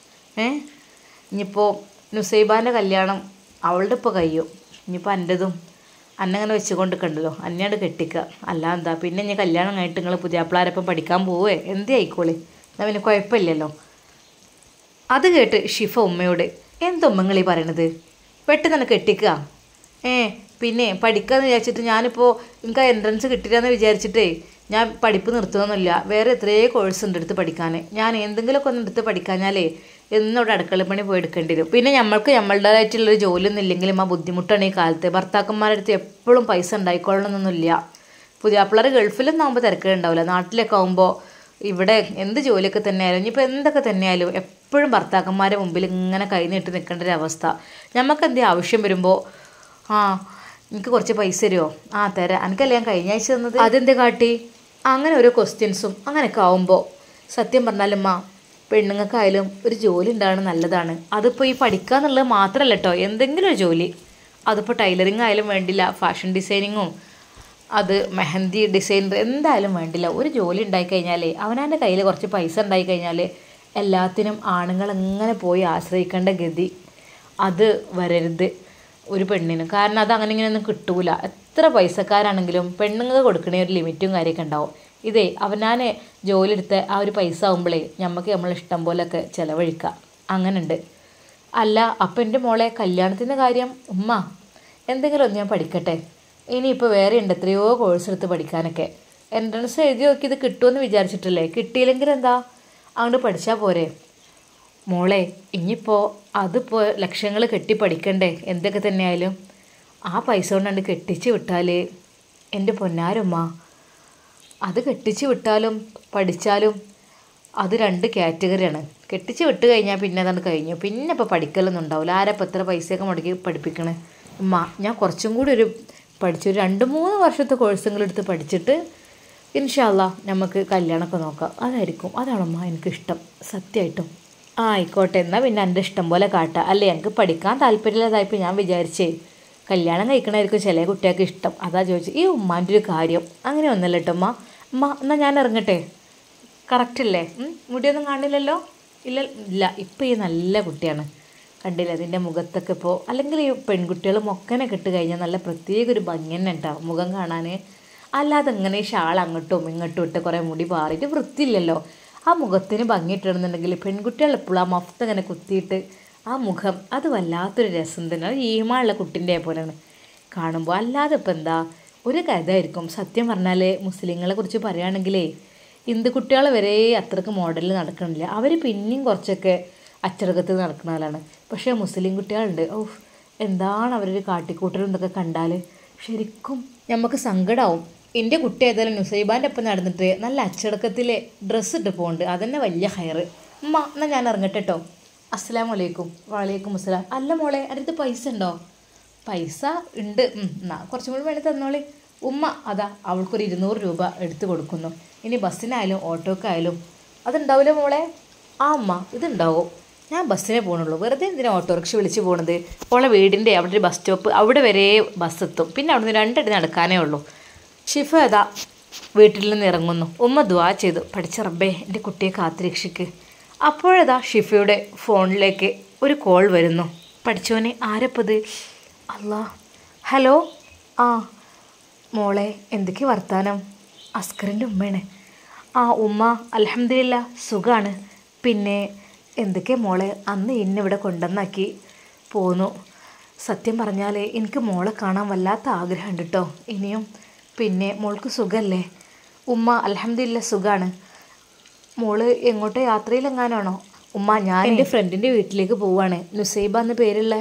ഇനിയിപ്പോൾ നുസൈബാൻ്റെ കല്യാണം അവളുടെ ഇപ്പോൾ കഴിയും. ഇനിയിപ്പോൾ എൻ്റെതും അന്നങ്ങനെ വെച്ചുകൊണ്ട് കണ്ടല്ലോ, അന്നയാണ്ട് കെട്ടിക്കുക. അല്ല എന്താ പിന്നെ ഞാൻ കല്യാണം കഴിഞ്ഞിട്ട് നിങ്ങൾ പുതിയാപ്പിളാരപ്പം പഠിക്കാൻ പോവേ എന്തേ ആയിക്കോളി. എന്നാൽ പിന്നെ കുഴപ്പമില്ലല്ലോ. അത് കേട്ട് ഷിഫ ഉമ്മയോട് എന്തുമ്മങ്ങളീ പറയണത്? പെട്ടെന്ന് തന്നെ കെട്ടിക്കുക. പിന്നെ പഠിക്കാമെന്ന് വിചാരിച്ചിട്ട് ഞാനിപ്പോൾ എനിക്ക് എൻട്രൻസ് കിട്ടില്ലെന്ന് വിചാരിച്ചിട്ടേ ഞാൻ പഠിപ്പ് നിർത്തുകയൊന്നുമില്ല. വേറെ എത്രയോ കോഴ്സ് ഉണ്ട് എടുത്ത് പഠിക്കാൻ. ഞാൻ എന്തെങ്കിലുമൊക്കെ ഒന്ന് എടുത്ത് പഠിക്കാഞ്ഞാലേ എന്നോട് അടുക്കളപ്പണി പോയി എടുക്കേണ്ടി വരും. പിന്നെ നമ്മൾക്ക് നമ്മളുടേതായിട്ടുള്ളൊരു ജോലിയൊന്നും ഇല്ലെങ്കിലും ആ ബുദ്ധിമുട്ടാണ് ഈ കാലത്ത്. ഭർത്താക്കന്മാരുടെ അടുത്ത് എപ്പോഴും പൈസ ഉണ്ടായിക്കൊള്ളണമെന്നൊന്നുമില്ല. പുതിയാപ്പിള്ളേർ ഗൾഫിലൊന്നും ആകുമ്പോൾ തിരക്കുണ്ടാവില്ല. നാട്ടിലൊക്കെ ആകുമ്പോൾ ഇവിടെ എന്ത് ജോലിയൊക്കെ തന്നെയായാലും ഇനിയിപ്പോൾ എന്തൊക്കെ തന്നെയായാലും എപ്പോഴും ഭർത്താക്കന്മാരുടെ മുമ്പിൽ ഇങ്ങനെ കൈ നീട്ടി നിൽക്കേണ്ട ഒരു അവസ്ഥ. നമുക്ക് എന്തെങ്കിലും ആവശ്യം വരുമ്പോൾ എനിക്ക് കുറച്ച് പൈസ തരുമോ? തരാം. എനിക്കല്ലേ ഞാൻ കഴിഞ്ഞ ആഴ്ച തന്നത്. അതെന്ത് കാട്ടി? അങ്ങനെ ഓരോ ക്വസ്റ്റ്യൻസും അങ്ങനെയൊക്കെ ആവുമ്പോൾ സത്യം പറഞ്ഞാലുമ്മ പെണ്ണുങ്ങൾക്കായാലും ഒരു ജോലി ഉണ്ടാകുന്നത് നല്ലതാണ്. അതിപ്പോൾ ഈ പഠിക്കുക എന്നുള്ളത് മാത്രമല്ല കേട്ടോ, എന്തെങ്കിലും ഒരു ജോലി. അതിപ്പോൾ ടൈലറിങ് ആയാലും വേണ്ടില്ല, ഫാഷൻ ഡിസൈനിങ്ങും അത് മെഹന്തി ഡിസൈനർ എന്തായാലും വേണ്ടില്ല. ഒരു ജോലി ഉണ്ടായിക്കഴിഞ്ഞാൽ അവനവൻ്റെ കയ്യിൽ കുറച്ച് പൈസ ഉണ്ടായിക്കഴിഞ്ഞാൽ എല്ലാത്തിനും ആണുങ്ങൾ എങ്ങനെ പോയി ആശ്രയിക്കേണ്ട ഗതി അത് വരരുത് ഒരു പെണ്ണിന്. കാരണം അത് അങ്ങനെ ഇങ്ങനെയൊന്നും കിട്ടൂല. എത്ര പൈസക്കാരാണെങ്കിലും പെണ്ണുങ്ങൾക്ക് കൊടുക്കണ ഒരു ലിമിറ്റും കാര്യമൊക്കെ ഉണ്ടാവും. ഇതേ അവനാനെ ജോലി എടുത്ത് ആ ഒരു പൈസ ആകുമ്പോഴേ നമുക്ക് നമ്മളിഷ്ടം പോലെയൊക്കെ ചിലവഴിക്കാം. അങ്ങനെയുണ്ട്. അല്ല അപ്പം എൻ്റെ മോളെ കല്യാണത്തിൻ്റെ കാര്യം ഉമ്മ എന്തെങ്കിലും ഒന്ന് ഞാൻ പഠിക്കട്ടെ. ഇനിയിപ്പോൾ വേറെ ഉണ്ട് എത്രയോ കോഴ്സ് എടുത്ത് പഠിക്കാനൊക്കെ. എൻട്രൻസ് എഴുതി നോക്കി ഇത് കിട്ടുമെന്ന് വിചാരിച്ചിട്ടല്ലേ. കിട്ടിയില്ലെങ്കിൽ എന്താ, അങ്ങോട്ട് പഠിച്ചാൽ പോരെ മോളെ. ഇനിയിപ്പോൾ അതിപ്പോൾ ലക്ഷങ്ങൾ കെട്ടി പഠിക്കണ്ടേ എന്തൊക്കെ തന്നെയായാലും. ആ പൈസ കൊണ്ടാണ്ട് കെട്ടിച്ച് വിട്ടാൽ എൻ്റെ പൊന്നാരുമ്മ അത് കെട്ടിച്ച് വിട്ടാലും പഠിച്ചാലും അത് 2 കാറ്റഗറിയാണ്. കെട്ടിച്ച് വിട്ട് കഴിഞ്ഞാൽ പിന്നെ അതാണ് കഴിഞ്ഞു. പിന്നെ ഇപ്പോൾ പഠിക്കലൊന്നും ഉണ്ടാവില്ല. ആരപ്പോൾ എത്ര പൈസയൊക്കെ മുടക്കി പഠിപ്പിക്കണേ. ഉമ്മ ഞാൻ കുറച്ചും കൂടി പഠിച്ചൊരു 2-3 വർഷത്തെ കോഴ്സുകളെടുത്ത് പഠിച്ചിട്ട് ഇൻഷാ അല്ലാ നമുക്ക് കല്യാണമൊക്കെ നോക്കാം. അതാണമ്മ എനിക്കിഷ്ടം സത്യമായിട്ടും. ആയിക്കോട്ടെ, എന്നാൽ പിന്നെ എൻ്റെ ഇഷ്ടം പോലെ കാട്ടാം. അല്ലേ എനിക്ക് പഠിക്കാൻ താല്പര്യമില്ലാതായപ്പോൾ ഞാൻ വിചാരിച്ചേ കല്യാണം കഴിക്കണമായിരിക്കും ചില കുട്ടികൾക്ക് ഇഷ്ടം. അതാ ചോദിച്ചു. ഈ ഉമ്മാൻ്റെ ഒരു കാര്യം അങ്ങനെ ഒന്നല്ല കേട്ടോ ഉമ്മ. എന്നാൽ ഞാൻ ഇറങ്ങട്ടെ. കറക്റ്റല്ലേ? മുടിയൊന്നും കാണില്ലല്ലോ? ഇല്ല. ഇപ്പം ഈ നല്ല കുട്ടിയാണ്. കണ്ടില്ല അതിൻ്റെ മുഖത്തൊക്കെ ഇപ്പോൾ. അല്ലെങ്കിൽ ഈ പെൺകുട്ടികൾ മൊക്കനെ കിട്ട് കഴിഞ്ഞാൽ നല്ല പ്രത്യേക ഒരു ഭംഗി തന്നെ ഉണ്ടാവും മുഖം കാണാൻ. അല്ലാതെ ഇങ്ങനെ ഈ ഷാൾ അങ്ങോട്ടും ഇങ്ങോട്ടും ഇട്ട് കുറേ മുടി പാറിയിട്ട് വൃത്തിയില്ലല്ലോ. ആ മുഖത്തിന് ഭംഗി ഇട്ടിടുന്നുണ്ടെങ്കിൽ പെൺകുട്ടികൾ എപ്പോഴും ആ മഫ്ത ഇങ്ങനെ കുത്തിയിട്ട് ആ മുഖം അത് വല്ലാത്തൊരു രസം തന്നെ. അത് ഈമാനുള്ള കുട്ടിൻ്റെ പോലെയാണ് കാണുമ്പോൾ. അല്ലാതെ ഇപ്പം എന്താ ഒരു കഥയായിരിക്കും. സത്യം പറഞ്ഞാൽ മുസ്ലിങ്ങളെ കുറിച്ച് പറയുകയാണെങ്കിലേ ഹിന്ദു കുട്ടികൾ വരെ അത്രയ്ക്ക് മോഡലിൽ നടക്കണില്ല. അവർ പിന്നെയും കുറച്ചൊക്കെ അച്ചടക്കത്തിൽ നടക്കുന്നവരാണ്. പക്ഷേ മുസ്ലിം കുട്ടികളുണ്ട്, എന്താണ് അവരൊരു കാട്ടിക്കൂട്ടലും എന്നൊക്കെ കണ്ടാൽ ശരിക്കും നമുക്ക് സങ്കടമാവും. എൻ്റെ കുട്ടി ഏതായാലും നുസൈബാൻ്റെ ഒപ്പം നടന്നിട്ട് നല്ല അച്ചടക്കത്തിൽ ഡ്രസ്സ് ഇട്ട് പോകുന്നുണ്ട്. അതന്നെ വലിയ ഹയർ. എന്നാൽ ഞാൻ ഇറങ്ങട്ടെ കേട്ടോ. അസ്സലാമു അലൈക്കും. വലൈക്കും അസ്സലാം. അല്ല മോളെ, എൻ്റെ അടുത്ത് പൈസ ഉണ്ടോ? പൈസ ഉണ്ട്. എന്നാൽ കുറച്ചും കൂടി വേണ്ടി തന്നോളി. ഉമ്മ അതാ അവൾക്കൊരു 200 രൂപ എടുത്ത് കൊടുക്കുന്നു. ഇനി ബസ്സിനായാലും ഓട്ടോക്കായാലും. അതുണ്ടാവില്ലേ മോളെ? അമ്മ ഇതുണ്ടാവും. ഞാൻ ബസ്സിനെ പോകണുള്ളൂ. വെറുതെ എന്തിനാ ഓട്ടോറിക്ഷ വിളിച്ച് പോകണത്? ഓളെ വീടിൻ്റെ അവിടെ ഒരു ബസ് സ്റ്റോപ്പ്, അവിടെ വരെ ബസ് എത്തും. പിന്നെ അവിടെ നിന്ന് 2 അടി നടക്കാനേ ഉള്ളൂ. ഷിഫ അതാ വീട്ടിൽ നിന്ന് ഇറങ്ങുന്നു. ഉമ്മ ദുആ ചെയ്തു, പഠിച്ച റബ്ബേ എൻ്റെ കുട്ടിയെ കാത്തുരക്ഷിക്ക്. അപ്പോഴതാ ഷിഫയുടെ ഫോണിലേക്ക് ഒരു കോൾ വരുന്നു. പഠിച്ചോനെ ആരപ്പത്? അല്ലാ. ഹലോ. മോളെ എന്തൊക്കെ വർത്താനം? അസ്കറിൻ്റെ ഉമ്മയാണ്. ഉമ്മ അൽഹംദുലില്ലാ സുഖമാണ്. പിന്നെ എന്തൊക്കെ മോളെ, അന്ന് ഇവിടെ കൊണ്ടുവന്നാക്കി പോന്നു. സത്യം പറഞ്ഞാൽ എനിക്ക് മോളെ കാണാൻ വല്ലാത്ത ആഗ്രഹമുണ്ട് കേട്ടോ ഇനിയും. പിന്നെ മോൾക്ക് സുഖമല്ലേ? ഉമ്മ അൽഹംദുലില്ലാ സുഖമാണ്. മോള് എങ്ങോട്ടോ യാത്രയിലെങ്ങാനാണോ? ഉമ്മ ഞാൻ എൻ്റെ ഫ്രണ്ടിൻ്റെ വീട്ടിലേക്ക് പോവാണ്. നുസൈബ എന്ന പേരുള്ള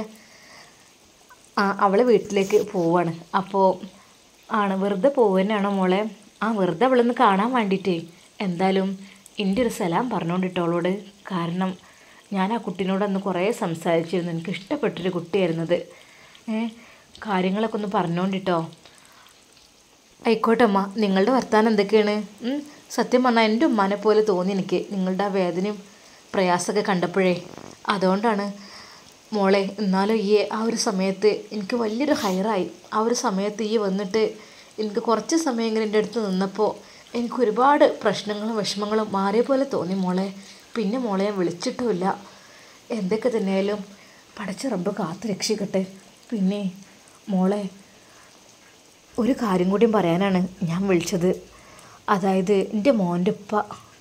അവളെ വീട്ടിലേക്ക് പോവാണ്. അപ്പോൾ വെറുതെ പോവുകയാണോ മോളെ? വെറുതെ അവളൊന്ന് കാണാൻ വേണ്ടിയിട്ടേ. എന്തായാലും എൻ്റെ ഒരു സലാം പറഞ്ഞുകൊണ്ടിട്ടോ അവളോട്. കാരണം ഞാൻ ആ കുട്ടീനോട് അന്ന് കുറേ സംസാരിച്ചിരുന്നു. എനിക്ക് ഇഷ്ടപ്പെട്ടൊരു കുട്ടിയായിരുന്നത്. കാര്യങ്ങളൊക്കെ ഒന്ന് പറഞ്ഞുകൊണ്ടിട്ടോ. ആയിക്കോട്ടെ അമ്മ. നിങ്ങളുടെ വർത്താനം എന്തൊക്കെയാണ്? സത്യം പറഞ്ഞാൽ എൻ്റെ ഉമ്മാനെ പോലെ തോന്നി എനിക്ക് നിങ്ങളുടെ ആ വേദനയും പ്രയാസമൊക്കെ കണ്ടപ്പോഴേ. അതുകൊണ്ടാണ് മോളെ. എന്നാലും ഈ ആ ഒരു സമയത്ത് എനിക്ക് വലിയൊരു ഹൈറായി. ആ ഒരു സമയത്ത് ഈ വന്നിട്ട് എനിക്ക് കുറച്ച് സമയമെങ്കിലും എൻ്റെ അടുത്ത് നിന്നപ്പോൾ എനിക്ക് ഒരുപാട് പ്രശ്നങ്ങളും വിഷമങ്ങളും മാറിയ പോലെ തോന്നി മോളെ. പിന്നെ മോളെ ഞാൻ വിളിച്ചിട്ടുമില്ല. എന്തൊക്കെ തന്നെയായാലും പടച്ച റബ്ബ് കാത്തു രക്ഷിക്കട്ടെ. പിന്നെ മോളെ ഒരു കാര്യം കൂടിയും പറയാനാണ് ഞാൻ വിളിച്ചത്. അതായത് എൻ്റെ മോൻ്റെ ഉപ്പ.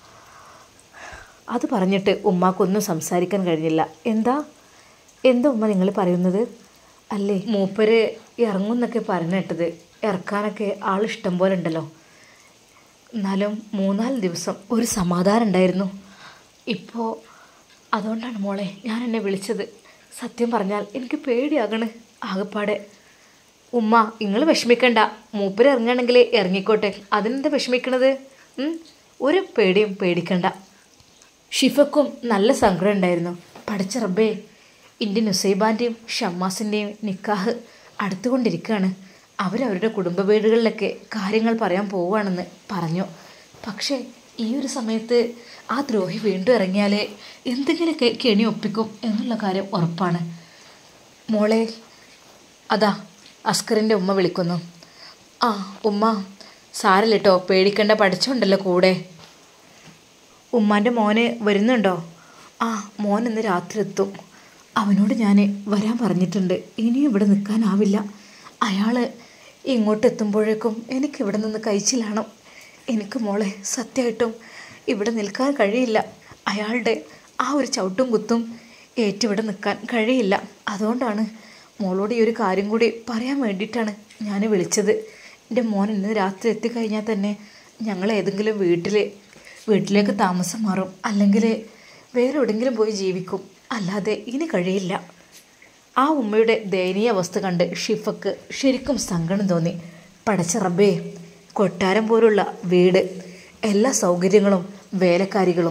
അത് പറഞ്ഞിട്ട് ഉമ്മാക്കൊന്നും സംസാരിക്കാൻ കഴിഞ്ഞില്ല. എന്താ ഉമ്മ നിങ്ങൾ പറയുന്നത്? അല്ലേ മൂപ്പര് ഇറങ്ങുമെന്നൊക്കെ പറഞ്ഞിട്ടത്. ഇറക്കാനൊക്കെ ആളിഷ്ടം പോലെ ഉണ്ടല്ലോ. എന്നാലും 3-4 ദിവസം ഒരു സമാധാനം ഉണ്ടായിരുന്നു. ഇപ്പോൾ അതുകൊണ്ടാണ് മോളെ ഞാൻ എന്നെ വിളിച്ചത്. സത്യം പറഞ്ഞാൽ എനിക്ക് പേടിയാകണ് ആകെപ്പാടെ. ഉമ്മ നിങ്ങൾ വിഷമിക്കണ്ട. മൂപ്പര് ഇറങ്ങുകയാണെങ്കിൽ ഇറങ്ങിക്കോട്ടെ. അതിനെന്താ വിഷമിക്കണത്? ഒരു പേടിയും പേടിക്കണ്ട. ഷിഫക്കും നല്ല സങ്കടം ഉണ്ടായിരുന്നു. പഠിച്ച റബ്ബേ എൻ്റെ നുസൈബാൻ്റെയും ഷമ്മാസിൻ്റെയും നിക്കാഹ് അടുത്തുകൊണ്ടിരിക്കുകയാണ്. അവരവരുടെ കുടുംബ വീടുകളിലൊക്കെ കാര്യങ്ങൾ പറയാൻ പോവുകയാണെന്ന് പറഞ്ഞു. പക്ഷേ ഈ ഒരു സമയത്ത് ആ ദ്രോഹി വീണ്ടും ഇറങ്ങിയാൽ എന്തെങ്കിലുമൊക്കെ കെണി ഒപ്പിക്കും എന്നുള്ള കാര്യം ഉറപ്പാണ്. മോളെ അതാ അസ്കറിൻ്റെ ഉമ്മ വിളിക്കുന്നു. ഉമ്മ സാരല്ല കേട്ടോ, പേടിക്കേണ്ട, പഠിച്ചുണ്ടല്ലോ കൂടെ. ഉമ്മാൻ്റെ മോന് വരുന്നുണ്ടോ? മോൻ ഇന്ന് രാത്രി എത്തും. അവനോട് ഞാൻ വരാൻ പറഞ്ഞിട്ടുണ്ട്. ഇനിയും ഇവിടെ നിൽക്കാനാവില്ല. അയാൾ ഇങ്ങോട്ട് എത്തുമ്പോഴേക്കും എനിക്കിവിടെ നിന്ന് കഴിച്ചിലാണോ? എനിക്ക് മോളെ സത്യമായിട്ടും ഇവിടെ നിൽക്കാൻ കഴിയില്ല. അയാളുടെ ആ ഒരു ചവിട്ടും കുത്തും ഏറ്റിവിടെ നിൽക്കാൻ കഴിയില്ല. അതുകൊണ്ടാണ് മോളോട് ഈ ഒരു കാര്യം കൂടി പറയാൻ വേണ്ടിയിട്ടാണ് ഞാൻ വിളിച്ചത്. എൻ്റെ മോൻ ഇന്ന് രാത്രി എത്തിക്കഴിഞ്ഞാൽ തന്നെ ഞങ്ങൾ ഏതെങ്കിലും വീട്ടിലേക്ക് താമസം മാറും, അല്ലെങ്കിൽ വേറെ എവിടെയെങ്കിലും പോയി ജീവിക്കും. അല്ലാതെ ഇനി കഴിയില്ല. ആ ഉമ്മയുടെ ദയനീയ അവസ്ഥ കണ്ട് ഷിഫക്ക് ശരിക്കും സങ്കടം തോന്നി. പടച്ച റബ്ബേ, കൊട്ടാരം പോലുള്ള വീട്, എല്ലാ സൗകര്യങ്ങളും വേലക്കാരികളും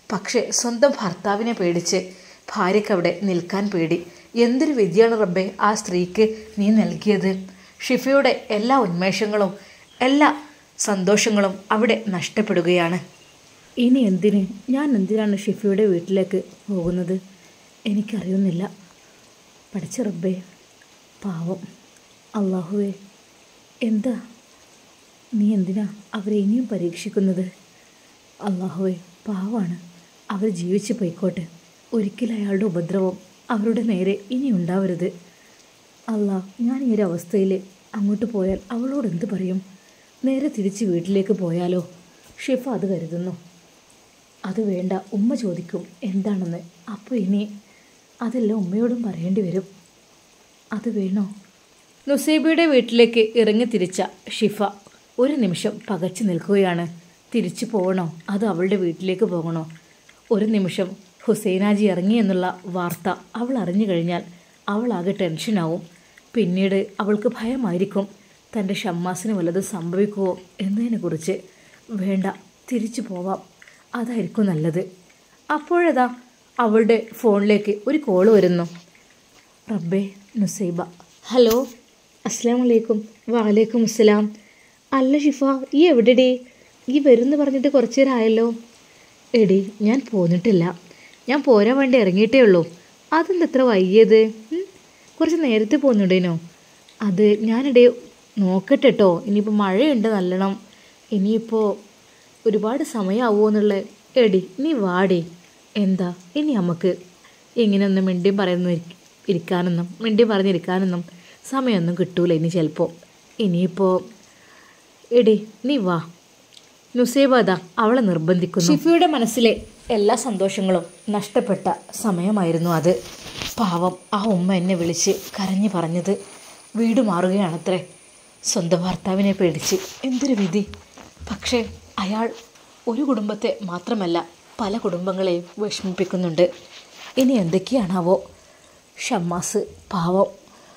പക്ഷേ സ്വന്തം ഭർത്താവിനെ പേടിച്ച് ഭാര്യയ്ക്കവിടെ നിൽക്കാൻ പേടി. എന്തൊരു വിധിയാണ് റബ്ബേ ആ സ്ത്രീക്ക് നീ നൽകിയത്. ഷിഫയുടെ എല്ലാ ഉന്മേഷങ്ങളും എല്ലാ സന്തോഷങ്ങളും അവിടെ നഷ്ടപ്പെടുകയാണ്. ഇനി ഞാൻ എന്തിനാണ് ഷിഫയുടെ വീട്ടിലേക്ക് പോകുന്നത്? എനിക്കറിയുന്നില്ല. പഠിച്ച റബ്ബേ, പാവം അള്ളാഹുവേ, എന്താ നീ എന്തിനാ അവരെ ഇനിയും പരീക്ഷിക്കുന്നത്? അള്ളാഹുവേ, പാവാണ്, അവർ ജീവിച്ചു പോയിക്കോട്ടെ. ഒരിക്കലും അയാളുടെ ഉപദ്രവം അവരുടെ നേരെ ഇനി ഉണ്ടാവരുത്. അല്ലാ, ഞാൻ ഈ ഒരു അവസ്ഥയിൽ അങ്ങോട്ട് പോയാൽ അവളോട് എന്ത് പറയും? നേരെ തിരിച്ച് വീട്ടിലേക്ക് പോയാലോ? ഷിഫ അത് കരുതുന്നു. അത് വേണ്ട, ഉമ്മ ചോദിക്കും എന്താണെന്ന്. അപ്പോൾ ഇനി അതെല്ലാം ഉമ്മയോടും പറയേണ്ടി വരും. അത് വേണോ? നുസൈബയുടെ വീട്ടിലേക്ക് ഇറങ്ങി തിരിച്ച ഷിഫ ഒരു നിമിഷം പകച്ചു നിൽക്കുകയാണ്. തിരിച്ചു പോകണോ അതോ അവളുടെ വീട്ടിലേക്ക് പോകണോ? ഒരു നിമിഷം ഹുസൈനാജി ഇറങ്ങി എന്നുള്ള വാർത്ത അവൾ അറിഞ്ഞു കഴിഞ്ഞാൽ അവളാകെ ടെൻഷനാവും. പിന്നീട് അവൾക്ക് ഭയമായിരിക്കും തൻ്റെ ഷമ്മാസിന് വല്ലതും സംഭവിക്കുമോ എന്നതിനെക്കുറിച്ച്. വേണ്ട, തിരിച്ചു പോവാം, അതായിരിക്കും നല്ലത്. അപ്പോഴതാ അവളുടെ ഫോണിലേക്ക് ഒരു കോള് വരുന്നു. റബ്ബേ, നുസൈബ. ഹലോ, അസ്സലാമു അലൈക്കും. വഅലൈക്കും അസ്സലാം. അല്ല ഷിഫ, ഈ എവിടെടി? ഈ വരുമെന്ന് പറഞ്ഞിട്ട് കുറച്ച് നേരം ആയല്ലോ. എടി, ഞാൻ പോന്നിട്ടില്ല. ഞാൻ പോരാൻ വേണ്ടി ഇറങ്ങിയിട്ടേ ഉള്ളൂ. അതെന്താ എത്ര വൈകിയത്? കുറച്ച് നേരത്തെ പോന്നിടേനോ? അത് ഞാനിടെ നോക്കട്ടെ കേട്ടോ. ഇനിയിപ്പോൾ മഴയുണ്ട് നല്ലോണം. ഇനിയിപ്പോൾ ഒരുപാട് സമയമാവുമോ എന്നുള്ള. എടി, നീ വാടി. എന്താ ഇനി നമുക്ക് ഇങ്ങനെയൊന്നും മിണ്ടിയും പറഞ്ഞിരിക്കാനൊന്നും സമയമൊന്നും കിട്ടൂല ഇനി ചിലപ്പോൾ. ഇനിയിപ്പോൾ എടി നീ വാ. നുസൈബ അവളെ നിർബന്ധിക്കുന്നു. ഷിഫയുടെ മനസ്സിലെ എല്ലാ സന്തോഷങ്ങളും നഷ്ടപ്പെട്ട സമയമായിരുന്നു അത്. പാവം ആ ഉമ്മ എന്നെ വിളിച്ച് കരഞ്ഞു പറഞ്ഞത് വീട് മാറുകയാണത്രേ. സ്വന്തം ഭർത്താവിനെ പേടിച്ച്. എന്തൊരു വിധി! പക്ഷേ അയാൾ ഒരു കുടുംബത്തെ മാത്രമല്ല പല കുടുംബങ്ങളെയും വിഷമിപ്പിക്കുന്നുണ്ട്. ഇനി എന്തൊക്കെയാണാവോ? ഷമ്മാസ് പാവം.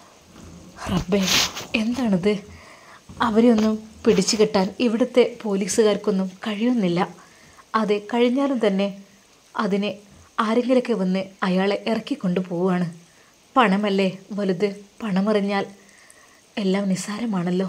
റബ്ബേ, എന്താണിത്? അവരെയൊന്നും പിടിച്ചു കെട്ടാൻ ഇവിടുത്തെ പോലീസുകാർക്കൊന്നും കഴിയുന്നില്ല. അത് കഴിഞ്ഞാലും തന്നെ അതിനെ ആരെങ്കിലൊക്കെ വന്ന് അയാളെ ഇറക്കിക്കൊണ്ടു പോവുകയാണ്. പണമല്ലേ വലുത്. പണമെറിഞ്ഞാൽ എല്ലാം നിസ്സാരമാണല്ലോ.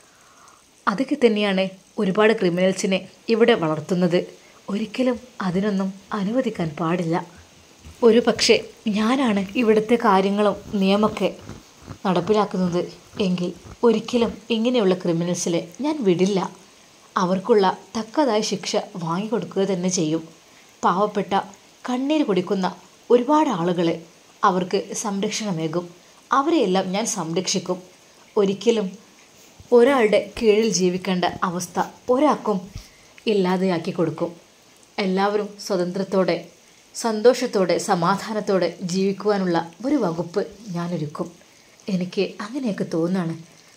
അതൊക്കെ തന്നെയാണ് ഒരുപാട് ക്രിമിനൽസിനെ ഇവിടെ വളർത്തുന്നത്. ഒരിക്കലും അതിനൊന്നും അനുവദിക്കാൻ പാടില്ല. ഒരു പക്ഷേ ഞാനാണ് ഇവിടുത്തെ കാര്യങ്ങളും നിയമമൊക്കെ നടപ്പിലാക്കുന്നത് എങ്കിൽ ഒരിക്കലും ഇങ്ങനെയുള്ള ക്രിമിനൽസിനെ ഞാൻ വിടില്ല. അവർക്കുള്ള തക്കതായ ശിക്ഷ വാങ്ങിക്കൊടുക്കുക തന്നെ ചെയ്യും. പാവപ്പെട്ട കണ്ണീര് കുടിക്കുന്ന ഒരുപാട് ആളുകളെ അവർക്ക് സംരക്ഷണമേകും. അവരെയെല്ലാം ഞാൻ സംരക്ഷിക്കും. ഒരിക്കലും ഒരാളുടെ കീഴിൽ ജീവിക്കേണ്ട അവസ്ഥ ഒരാൾക്കും ഇല്ലാതെയാക്കി കൊടുക്കും. എല്ലാവരും സ്വതന്ത്രത്തോടെ സന്തോഷത്തോടെ സമാധാനത്തോടെ ജീവിക്കുവാനുള്ള ഒരു വകുപ്പ് ഞാനൊരുക്കും. എനിക്ക് അങ്ങനെയൊക്കെ തോന്നുകയാണ്.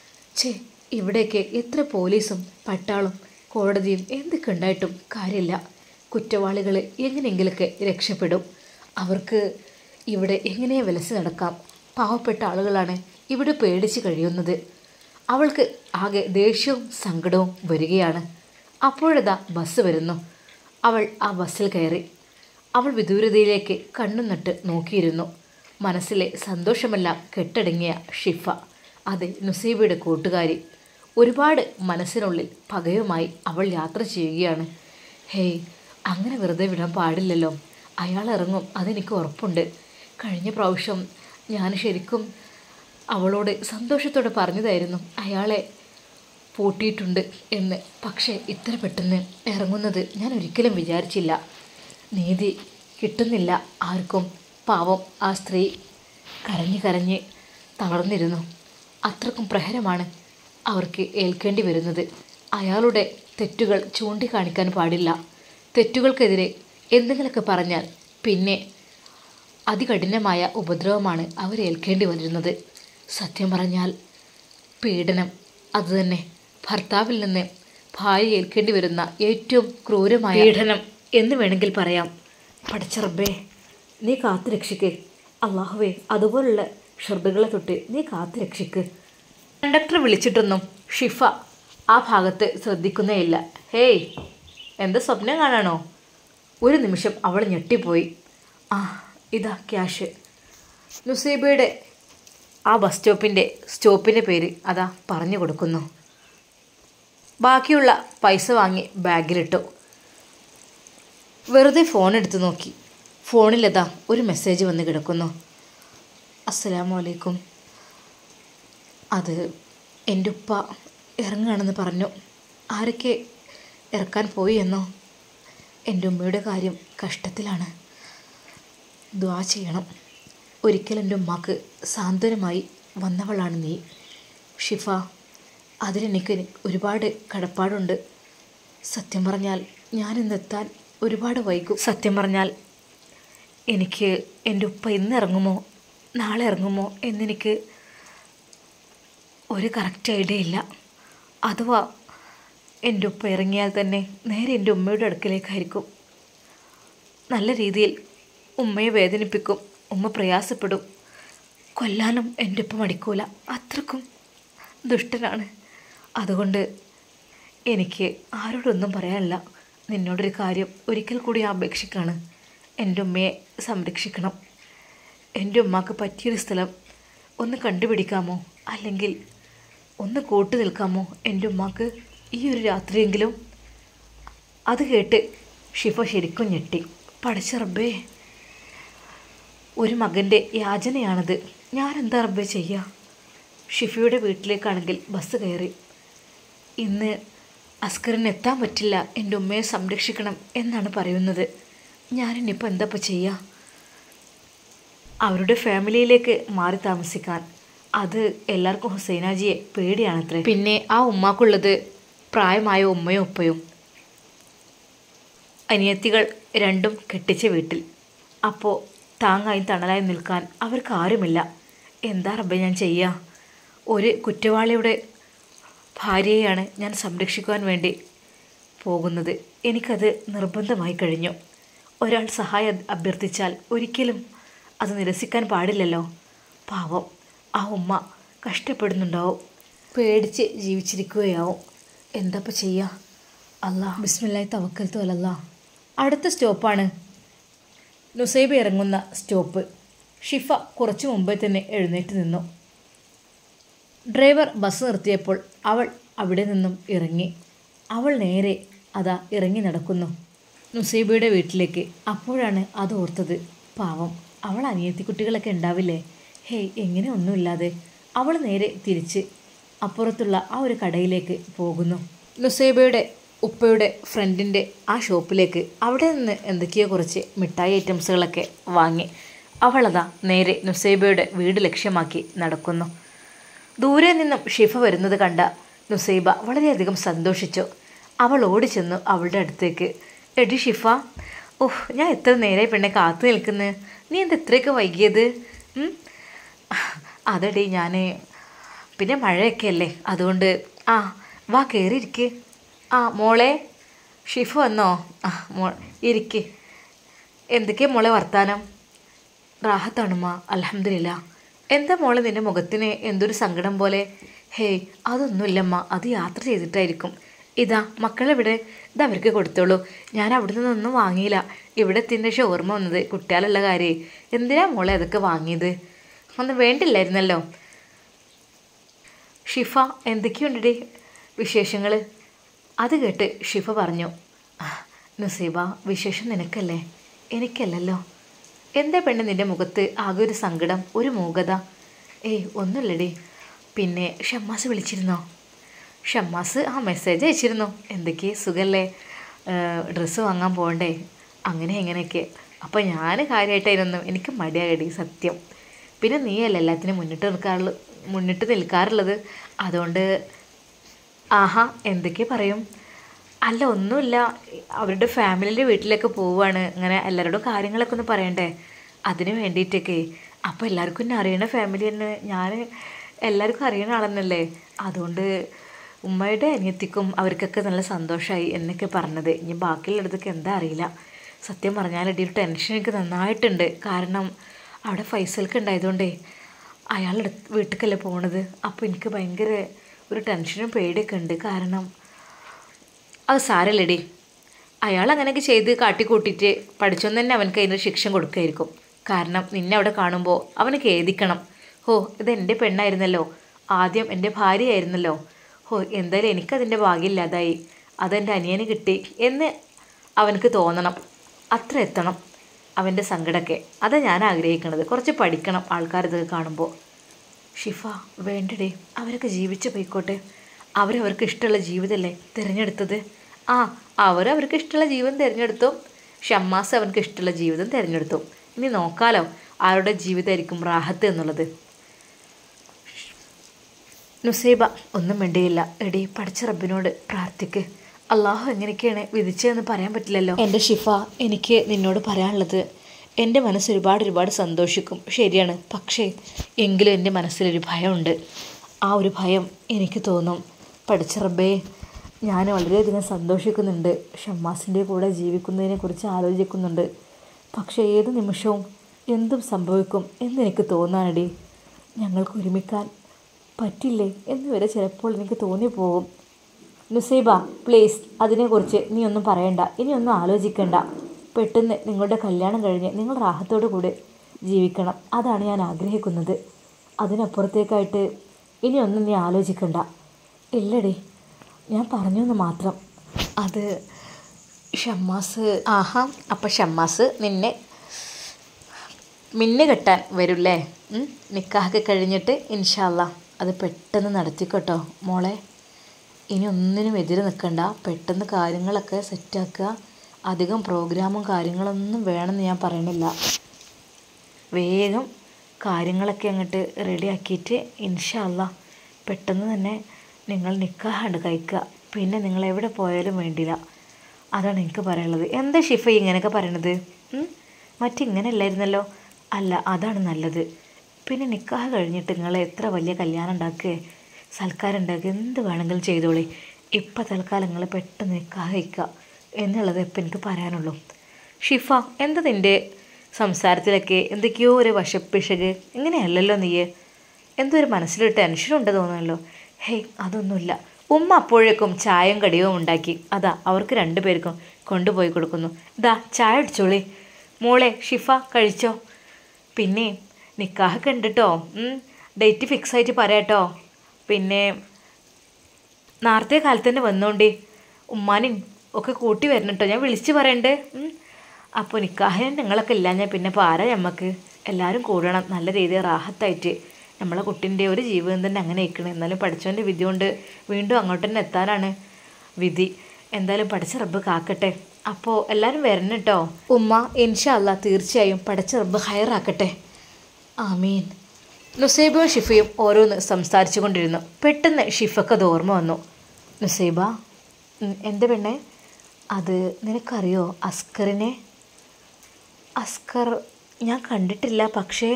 ഇവിടെയൊക്കെ എത്ര പോലീസും പട്ടാളും കോടതിയും എന്തൊക്കെ ഉണ്ടായിട്ടും കാര്യമില്ല. കുറ്റവാളികൾ എങ്ങനെയെങ്കിലൊക്കെ രക്ഷപ്പെടും. അവർക്ക് ഇവിടെ എങ്ങനെ വിലസി നടക്കാം. പാവപ്പെട്ട ആളുകളാണ് ഇവിടെ പേടിച്ച് കഴിയുന്നത്. അവൾക്ക് ആകെ ദേഷ്യവും സങ്കടവും വരികയാണ്. അപ്പോഴതാ ബസ് വരുന്നു. അവൾ ആ ബസ്സിൽ കയറി. അവൾ വിദൂരതയിലേക്ക് കണ്ണും നട്ട് നോക്കിയിരുന്നു. മനസ്സിലെ സന്തോഷമെല്ലാം കെട്ടടങ്ങിയ ഷിഫ, അതെ നുസൈബയുടെ കൂട്ടുകാരി. ഒരുപാട് മനസ്സിനുള്ളിൽ പകയുമായി അവൾ യാത്ര ചെയ്യുകയാണ്. ഹേയ്, അങ്ങനെ വെറുതെ വിടാൻ പാടില്ലല്ലോ. അയാൾ ഇറങ്ങും, അതെനിക്ക് ഉറപ്പുണ്ട്. കഴിഞ്ഞ പ്രാവശ്യം ഞാൻ ശരിക്കും അവളോട് സന്തോഷത്തോടെ പറഞ്ഞതായിരുന്നു അയാളെ പൂട്ടിയിട്ടുണ്ട് എന്ന്. പക്ഷേ ഇത്ര പെട്ടെന്ന് ഇറങ്ങുന്നത് ഞാൻ ഒരിക്കലും വിചാരിച്ചില്ല. നീതി കിട്ടുന്നില്ല ആർക്കും. പാവം ആ സ്ത്രീ കരഞ്ഞ് കരഞ്ഞ് തളർന്നിരുന്നു. അത്രക്കും പ്രഹരമാണ് അവർക്ക് ഏൽക്കേണ്ടി വരുന്നത്. അയാളുടെ തെറ്റുകൾ ചൂണ്ടിക്കാണിക്കാൻ പാടില്ല. തെറ്റുകൾക്കെതിരെ എന്തെങ്കിലുമൊക്കെ പറഞ്ഞാൽ പിന്നെ അതികഠിനമായ ഉപദ്രവമാണ് അവരേൽക്കേണ്ടി വരുന്നത്. സത്യം പറഞ്ഞാൽ പീഡനം അതുതന്നെ. ഭർത്താവിൽ നിന്ന് ഭാര്യ ഏൽക്കേണ്ടി വരുന്ന ഏറ്റവും ക്രൂരമായ പീഡനം എന്ന് വേണമെങ്കിൽ പറയാം. പടച്ച റബ്ബേ, നീ കാത്തു രക്ഷിക്ക്. അള്ളാഹുവേ, അതുപോലുള്ള ഷർബുകളെ തൊട്ട് നീ കാത്തു രക്ഷിക്ക്. കണ്ടക്ടർ വിളിച്ചിട്ടൊന്നും ഷിഫ ആ ഭാഗത്ത് ശ്രദ്ധിക്കുന്നേയില്ല. ഹേയ്, എന്താ സ്വപ്നം കാണാണോ? ഒരു നിമിഷം അവൾ ഞെട്ടിപ്പോയി. ആ ഇതാ ക്യാഷ്. നുസൈബയുടെ ആ ബസ് സ്റ്റോപ്പിൻ്റെ പേര് അതാ പറഞ്ഞു കൊടുക്കുന്നു. ബാക്കിയുള്ള പൈസ വാങ്ങി ബാഗിലിട്ടു. വെറുതെ ഫോൺ എടുത്ത് നോക്കി. ഫോണിലതാ ഒരു മെസ്സേജ് വന്ന് കിടക്കുന്നു. അസ്സലാമു അലൈക്കും. അത് എൻ്റെ ഉപ്പ ഇറങ്ങുകയാണെന്ന് പറഞ്ഞു. ആരൊക്കെ ഇറക്കാൻ പോയി എന്നോ? എൻ്റെ ഉമ്മയുടെ കാര്യം കഷ്ടത്തിലാണ്. ദുആ ചെയ്യണം. ഒരിക്കൽ എൻ്റെ ഉമ്മാക്ക് സാന്ത്വനമായി വന്നവളാണ് നീ ഷിഫ. അതിനെനിക്ക് ഒരുപാട് കടപ്പാടുണ്ട്. സത്യം പറഞ്ഞാൽ ഞാനിന്നെത്താൻ ഒരുപാട് വൈകും. സത്യം പറഞ്ഞാൽ എനിക്ക് എൻ്റെ ഉപ്പ ഇന്ന് ഇറങ്ങുമോ നാളെ ഇറങ്ങുമോ എന്നെനിക്ക് ഒരു കറക്റ്റ് ഐഡിയ ഇല്ല. അഥവാ എൻ്റെ ഉപ്പ ഇറങ്ങിയാൽ തന്നെ നേരെ എൻ്റെ ഉമ്മയുടെ അടുക്കലേക്കായിരിക്കും. നല്ല രീതിയിൽ ഉമ്മയെ വേദനിപ്പിക്കും. ഉമ്മ പ്രയാസപ്പെടും. കൊല്ലാനും എൻ്റെ ഉപ്പ മടിക്കൂല. അത്രക്കും ദുഷ്ടനാണ്. അതുകൊണ്ട് എനിക്ക് ആരോടൊന്നും പറയാനില്ല. നിന്നോടൊരു കാര്യം ഒരിക്കൽ കൂടി അപേക്ഷിക്കാണ്. എൻ്റെ ഉമ്മയെ സംരക്ഷിക്കണം. എൻ്റെ ഉമ്മക്ക് പറ്റിയൊരു സ്ഥലം ഒന്ന് കണ്ടുപിടിക്കാമോ? അല്ലെങ്കിൽ ഒന്ന് കൂട്ടു നിൽക്കാമോ എൻ്റെ ഉമ്മക്ക് ഈ ഒരു രാത്രിയെങ്കിലും? അത് കേട്ട് ഷിഫ ശരിക്കും ഞെട്ടി. പടച്ച റബ്ബേ, ഒരു മകൻ്റെ യാചനയാണത്. ഞാനെന്താ റബ്ബേ ചെയ്യുക? ഷിഫയുടെ വീട്ടിലേക്കാണെങ്കിൽ ബസ് കയറി. ഇന്ന് അസ്കറിന് എത്താൻ പറ്റില്ല, എൻ്റെ ഉമ്മയെ സംരക്ഷിക്കണം എന്നാണ് പറയുന്നത്. ഞാനിനിപ്പോൾ എന്താ ചെയ്യുക? അവരുടെ ഫാമിലിയിലേക്ക് മാറി താമസിക്കാൻ അത് എല്ലാവർക്കും ഹുസൈനാജിയെ പേടിയാണത്രേ. പിന്നെ ആ ഉമ്മാക്കുള്ളത് പ്രായമായ ഉമ്മയും ഉപ്പയും. അനിയത്തികൾ രണ്ടും കെട്ടിച്ച വീട്ടിൽ. അപ്പോൾ താങ്ങായി തണലായി നിൽക്കാൻ അവർക്ക് ആരുമില്ല. എന്താ റബ്ബേ ഞാൻ ചെയ്യുക? ഒരു കുറ്റവാളിയുടെ ഭാര്യയെയാണ് ഞാൻ സംരക്ഷിക്കുവാൻ വേണ്ടി പോകുന്നത്. എനിക്കത് നിർബന്ധമായി കഴിഞ്ഞു. ഒരാൾ സഹായം അഭ്യർത്ഥിച്ചാൽ ഒരിക്കലും അത് നിരസിക്കാൻ പാടില്ലല്ലോ. പാവം ആ ഉമ്മ കഷ്ടപ്പെടുന്നുണ്ടാവും. പേടിച്ച് ജീവിച്ചിരിക്കുകയാവും. എന്താ ചെയ്യുക? അല്ലാ, ബിസ്മില്ലാഹി തവക്കൽതു അലല്ലാഹ്. അടുത്ത സ്റ്റോപ്പാണ് നുസൈബ ഇറങ്ങുന്ന സ്റ്റോപ്പ്. ഷിഫ കുറച്ചു മുമ്പേ തന്നെ എഴുന്നേറ്റ് നിന്നു. ഡ്രൈവർ ബസ് നിർത്തിയപ്പോൾ അവൾ അവിടെ നിന്നും ഇറങ്ങി. അവൾ നേരെ അതാ ഇറങ്ങി നടക്കുന്നു നുസൈബയുടെ വീട്ടിലേക്ക്. അപ്പോഴാണ് അത് ഓർത്തത്. പാവം, അവൾ അനിയത്തിക്കുട്ടികളൊക്കെ ഉണ്ടാവില്ലേ? ഹേയ്, എങ്ങനെ ഒന്നുമില്ലാതെ അവൾ നേരെ തിരിച്ച് അപ്പുറത്തുള്ള ആ ഒരു കടയിലേക്ക് പോകുന്നു. നുസൈബയുടെ ഉപ്പയുടെ ഫ്രണ്ടിൻ്റെ ആ ഷോപ്പിലേക്ക്. അവിടെ നിന്ന് എന്തൊക്കെയോ കുറച്ച് മിഠായി ഐറ്റംസുകളൊക്കെ വാങ്ങി അവളതാ നേരെ നുസൈബയുടെ വീട് ലക്ഷ്യമാക്കി നടക്കുന്നു. ദൂരെ നിന്നും ഷിഫ വരുന്നത് കണ്ട നുസൈബ വളരെയധികം സന്തോഷിച്ചു. അവൾ ഓടിച്ചെന്നു അവളുടെ അടുത്തേക്ക്. എടി ഷിഫ, ഓഹ്, ഞാൻ എത്ര നേരെ പെണ്ണെ കാത്തു നിൽക്കുന്നു. നീ എന്താ ഇത്രയൊക്കെ വൈകിയത്? അതെടി ഞാൻ പിന്നെ മഴയൊക്കെ അല്ലേ, അതുകൊണ്ട്. ആ വാ, കയറിയിരിക്ക്. ആ മോളെ, ഷിഫ വന്നോ? ആ ഇരിക്ക്. എന്തൊക്കെയാ മോളെ വർത്താനം? റാഹത്താണുമ്മ, അൽഹംദുലില്ലാ. എന്താ മോളെ നിൻ്റെ മുഖത്തിന് എന്തൊരു സങ്കടം പോലെ? ഹേയ്, അതൊന്നുമില്ലമ്മ, അത് യാത്ര ചെയ്തിട്ടായിരിക്കും. ഇതാ മക്കളെവിടെ? ഇത് അവർക്ക് കൊടുത്തോളൂ. ഞാൻ അവിടെ നിന്നൊന്നും വാങ്ങിയില്ല. ഇവിടെ എത്തിൻ്റെ ഓർമ്മ വന്നത് കുട്ടികളുള്ള കാര്യം. എന്തിനാ മോളെ അതൊക്കെ വാങ്ങിയത്? ഒന്നും വേണ്ടില്ലായിരുന്നല്ലോ. ഷിഫ, എന്തൊക്കെയുണ്ടടി വിശേഷങ്ങൾ? അത് കേട്ട് ഷിഫ പറഞ്ഞു, നുസൈബ, വിശേഷം നിനക്കല്ലേ, എനിക്കല്ലല്ലോ. എന്താ പെണ്ണ് നിൻ്റെ മുഖത്ത് ആകെ ഒരു സങ്കടം, ഒരു മൂകത? ഏയ് ഒന്നുമില്ലടി. പിന്നെ ഷമ്മാസ് വിളിച്ചിരുന്നോ? ഷമ്മാസ് മെസ്സേജ് അയച്ചിരുന്നു. എന്തൊക്കെ സുഖല്ലേ, ഡ്രസ്സ് വാങ്ങാൻ പോകണ്ടേ, അങ്ങനെ എങ്ങനെയൊക്കെ. അപ്പോൾ ഞാൻ കാര്യമായിട്ട് അതിനൊന്നും എനിക്ക് മടിയാകടി സത്യം. പിന്നെ നീയല്ലേ എല്ലാത്തിനും മുന്നിട്ട് നിൽക്കാറുള്ളത്. അതുകൊണ്ട് ആഹാ, എന്തൊക്കെ പറയും? അല്ല, ഒന്നുമില്ല, അവരുടെ ഫാമിലിയുടെ വീട്ടിലേക്ക് പോവുകയാണ്. അങ്ങനെ എല്ലാവരോടും കാര്യങ്ങളൊക്കെ ഒന്ന് പറയണ്ടേ, അതിന് വേണ്ടിയിട്ടൊക്കെ. അപ്പോൾ എല്ലാവർക്കും എന്നെ അറിയണ ഫാമിലി തന്നെ, ഞാൻ എല്ലാവർക്കും അറിയണ ആളെന്നല്ലേ. അതുകൊണ്ട് ഉമ്മയുടെ അനിയത്തിക്കും അവർക്കൊക്കെ നല്ല സന്തോഷമായി എന്നൊക്കെ പറഞ്ഞത്. ഇനി ബാക്കിയുള്ളിടത്തൊക്കെ എന്താ അറിയില്ല. സത്യം പറഞ്ഞാൽ ഒരു ടെൻഷൻ എനിക്ക് നന്നായിട്ടുണ്ട്. കാരണം അവിടെ ഫൈസൽക്ക് ഉണ്ടായതുകൊണ്ടേ അയാളുടെ വീട്ടിലേക്കല്ലേ പോണത്. അപ്പോൾ എനിക്ക് ഭയങ്കര ഒരു ടെൻഷനും പേടിയൊക്കെ ഉണ്ട്. കാരണം അത് സാരല്ലടി, അയാൾ അങ്ങനെയൊക്കെ ചെയ്ത് കാട്ടിക്കൂട്ടിയിട്ട് പഠിച്ചോന്ന് തന്നെ അവനക്ക് അതിന് ശിക്ഷ കൊടുക്കുമായിരിക്കും. കാരണം നിന്നെ അവിടെ കാണുമ്പോൾ അവന് ഖേദിക്കണം. ഹോ, ഇതെൻ്റെ പെണ്ണായിരുന്നല്ലോ, ആദ്യം എൻ്റെ ഭാര്യയായിരുന്നല്ലോ. ഹോ, എന്തായാലും എനിക്കതിൻ്റെ ഭാഗ്യമില്ലാതായി, അതെൻ്റെ അനിയന് കിട്ടി എന്ന് അവനക്ക് തോന്നണം. അത്ര എത്തണം അവൻ്റെ സങ്കടമൊക്കെ. അതാണ് ഞാൻ ആഗ്രഹിക്കുന്നത്. കുറച്ച് പഠിക്കണം ആൾക്കാരിതൊക്കെ കാണുമ്പോൾ. ഷിഫ, വേണ്ടടേ, അവരൊക്കെ ജീവിച്ചു പോയിക്കോട്ടെ. അവരവർക്ക് ഇഷ്ടമുള്ള ജീവിതമല്ലേ തിരഞ്ഞെടുത്തത്. അവരവർക്ക് ഇഷ്ടമുള്ള ജീവിതം തിരഞ്ഞെടുത്തു. ഷമ്മാസ് അവർക്ക് ഇഷ്ടമുള്ള ജീവിതം തിരഞ്ഞെടുത്തു. ഇനി നോക്കാലോ ആരുടെ ജീവിതമായിരിക്കും റാഹത്ത് എന്നുള്ളത്. നുസൈബ ഒന്നും വേണ്ടിയില്ല. എടി, പഠിച്ച റബ്ബിനോട് പ്രാർത്ഥിക്ക്. അള്ളാഹു എങ്ങനെയൊക്കെയാണ് വിധിച്ചതെന്ന് പറയാൻ പറ്റില്ലല്ലോ. എൻ്റെ ഷിഫ, എനിക്ക് നിന്നോട് പറയാനുള്ളത്, എൻ്റെ മനസ്സ് ഒരുപാട് സന്തോഷിക്കും, ശരിയാണ്. പക്ഷേ എങ്കിലും എൻ്റെ മനസ്സിലൊരു ഭയമുണ്ട്. ആ ഒരു ഭയം എനിക്ക് തോന്നും, പഠിച്ച റബ്ബേ, ഞാൻ വളരെയധികം സന്തോഷിക്കുന്നുണ്ട്, ഷമ്മാസിൻ്റെ കൂടെ ജീവിക്കുന്നതിനെക്കുറിച്ച് ആലോചിക്കുന്നുണ്ട്. പക്ഷേ ഏത് നിമിഷവും എന്തും സംഭവിക്കും എന്നെനിക്ക് തോന്നാനടി. ഞങ്ങൾക്ക് ഒരുമിക്കാൻ പറ്റില്ലേ എന്ന് വരെ ചിലപ്പോൾ എനിക്ക് തോന്നിപ്പോകും. നുസൈബ, പ്ലീസ്, അതിനെക്കുറിച്ച് നീ ഒന്നും പറയണ്ട, ഇനിയൊന്നും ആലോചിക്കണ്ട. പെട്ടെന്ന് നിങ്ങളുടെ കല്യാണം കഴിഞ്ഞ് നിങ്ങൾ റാഹത്തോടു കൂടി ജീവിക്കണം. അതാണ് ഞാൻ ആഗ്രഹിക്കുന്നത്. അതിനപ്പുറത്തേക്കായിട്ട് ഇനിയൊന്നും നീ ആലോചിക്കണ്ട. ഇല്ലടി, ഞാൻ പറഞ്ഞെന്ന് മാത്രം. അത് ഷമ്മാസ്. അപ്പം ഷമ്മാസ് നിന്നെ മിന്നു കെട്ടാൻ വരില്ലേ? നിക്കാഹൊക്കെ കഴിഞ്ഞിട്ട് ഇൻഷാ അല്ലാ അത് പെട്ടെന്ന് നടത്തിക്കോട്ടോ മോളെ. ഇനി ഒന്നിനും എതിര് നിൽക്കണ്ട. പെട്ടെന്ന് കാര്യങ്ങളൊക്കെ സെറ്റാക്കുക. അധികം പ്രോഗ്രാമും കാര്യങ്ങളൊന്നും വേണമെന്ന് ഞാൻ പറയണില്ല. വേഗം കാര്യങ്ങളൊക്കെ അങ്ങോട്ട് റെഡിയാക്കിയിട്ട് ഇൻഷാ അല്ലാ പെട്ടെന്ന് തന്നെ നിങ്ങൾ നിക്കാഹ് കഴിക്കുക. പിന്നെ നിങ്ങൾ എവിടെ പോയാലും വേണ്ടില്ല. അതാണ് എനിക്ക് പറയാനുള്ളത്. എന്താ ഷിഫ ഇങ്ങനെയൊക്കെ പറയണത്? മറ്റിങ്ങനെ അല്ലായിരുന്നല്ലോ. അല്ല, അതാണ് നല്ലത്. പിന്നെ നിക്കാഹ് കഴിഞ്ഞിട്ട് നിങ്ങൾ എത്ര വലിയ കല്യാണം ഉണ്ടാക്കുക, സൽക്കാരം ഉണ്ടാക്കുക, എന്ത് വേണമെങ്കിലും ചെയ്തോളി. ഇപ്പം തൽക്കാലം നിങ്ങൾ പെട്ടെന്ന് നിക്കാഹ് കഴിക്കുക എന്നുള്ളത് ഇപ്പം എനിക്ക് പറയാനുള്ളൂ. ഷിഫ, എന്താ നിൻ്റെ സംസാരത്തിലൊക്കെ എന്തൊക്കെയോ ഒരു വശപ്പിശക്? ഇങ്ങനെയല്ലല്ലോ നീ. എന്തോ ഒരു മനസ്സിലൊരു ടെൻഷനുണ്ട് തോന്നുന്നല്ലോ. ഹേയ്, അതൊന്നുമില്ല. ഉമ്മ അപ്പോഴേക്കും ചായയും കടിയും ഉണ്ടാക്കി. അതാ അവർക്ക് 2 പേർക്കും കൊണ്ടുപോയി കൊടുക്കുന്നു. ഇതാ ചായ അടിച്ചോളി. മോളെ ഷിഫ, കഴിച്ചോ. പിന്നെ നിക്കാഹൊക്കെ ഉണ്ട് കേട്ടോ. ഡേറ്റ് ഫിക്സ് ആയിട്ട് പറയാട്ടോ. പിന്നെ നേരത്തെ കാലത്ത് തന്നെ വന്നോണ്ടി. ഉമ്മാനും ഒക്കെ കൂട്ടി വരണം കേട്ടോ. ഞാൻ വിളിച്ച് പറയണ്ടേ. അപ്പോൾ നിക്കാഹിന് നിങ്ങളൊക്കെ ഇല്ലാഞ്ഞാൽ പിന്നെ ഇപ്പോൾ ആരാ ഞമ്മക്ക്? എല്ലാവരും കൂടണം നല്ല രീതിയിൽ റാഹത്തായിട്ട്. നമ്മളെ കുട്ടീൻ്റെ ഒരു ജീവിതം തന്നെ അങ്ങനെ ഇരിക്കണം. എന്നാലും പഠിച്ചവൻ്റെ വിധി കൊണ്ട് വീണ്ടും അങ്ങോട്ട് തന്നെ എത്താനാണ് വിധി. എന്തായാലും പഠിച്ച റബ്ബ് കാക്കട്ടെ. അപ്പോൾ എല്ലാവരും വരണം കേട്ടോ. ഉമ്മ, ഇൻഷാ അല്ലാ തീർച്ചയായും പഠിച്ച റബ്ബ് ഹൈറാക്കട്ടെ. ആമീൻ. നുസൈബയും ഷിഫയും ഓരോന്ന് സംസാരിച്ചു കൊണ്ടിരുന്നു. പെട്ടെന്ന് ഷിഫക്കത് ഓർമ്മ വന്നു. നുസൈബ, എൻ്റെ പെണ്ണെ, അത് നിനക്കറിയോ അസ്കറിനെ? അസ്കർ ഞാൻ കണ്ടിട്ടില്ല. പക്ഷേ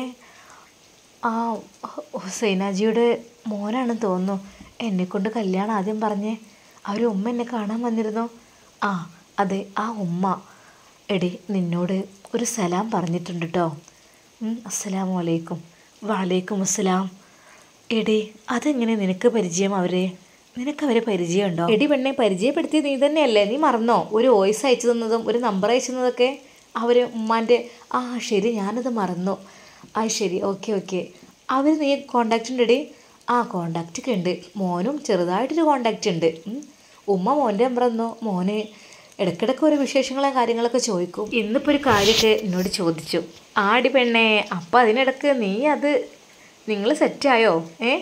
ആ ഹുസൈനാജിയുടെ മോനാണെന്ന് തോന്നുന്നു. എന്നെക്കൊണ്ട് കല്യാണം ആദ്യം പറഞ്ഞേ അവർ ഉമ്മ എന്നെ കാണാൻ വന്നിരുന്നു. അതെ, ആ ഉമ്മ. എടി, നിന്നോട് ഒരു സലാം പറഞ്ഞിട്ടുണ്ട് കേട്ടോ. അസ്സലാമു അലൈക്കും. വലൈക്കും അസ്സലാം. എടി, അതെങ്ങനെ നിനക്ക് പരിചയം? നിനക്കവരെ പരിചയമുണ്ടോ? എടി പെണ്ണെ, പരിചയപ്പെടുത്തി നീ തന്നെയല്ലേ? നീ മറന്നോ? ഒരു വോയിസ് അയച്ചു തന്നതും ഒരു നമ്പർ അയച്ചു തന്നതൊക്കെ അവർ ഉമ്മാൻ്റെ. ശരി, ഞാനത് മറന്നു. ശരി, ഓക്കെ. അവർ നീ കോണ്ടാക്റ്റ് ഉണ്ടെടി? കോണ്ടാക്റ്റ് ഒക്കെ ഉണ്ട്. മോനും ചെറുതായിട്ടൊരു കോണ്ടാക്റ്റ് ഉണ്ട്. ഉമ്മ മോൻ്റെ നമ്പർ തന്നു. മോന് ഇടയ്ക്കിടയ്ക്ക് ഓരോ വിശേഷങ്ങളും കാര്യങ്ങളൊക്കെ ചോദിക്കും. ഇന്നിപ്പോൾ ഒരു കാര്യമൊക്കെ എന്നോട് ചോദിച്ചു. ആടി പെണ്ണേ, അപ്പം അതിനിടയ്ക്ക് നീ അത് നിങ്ങൾ സെറ്റായോ?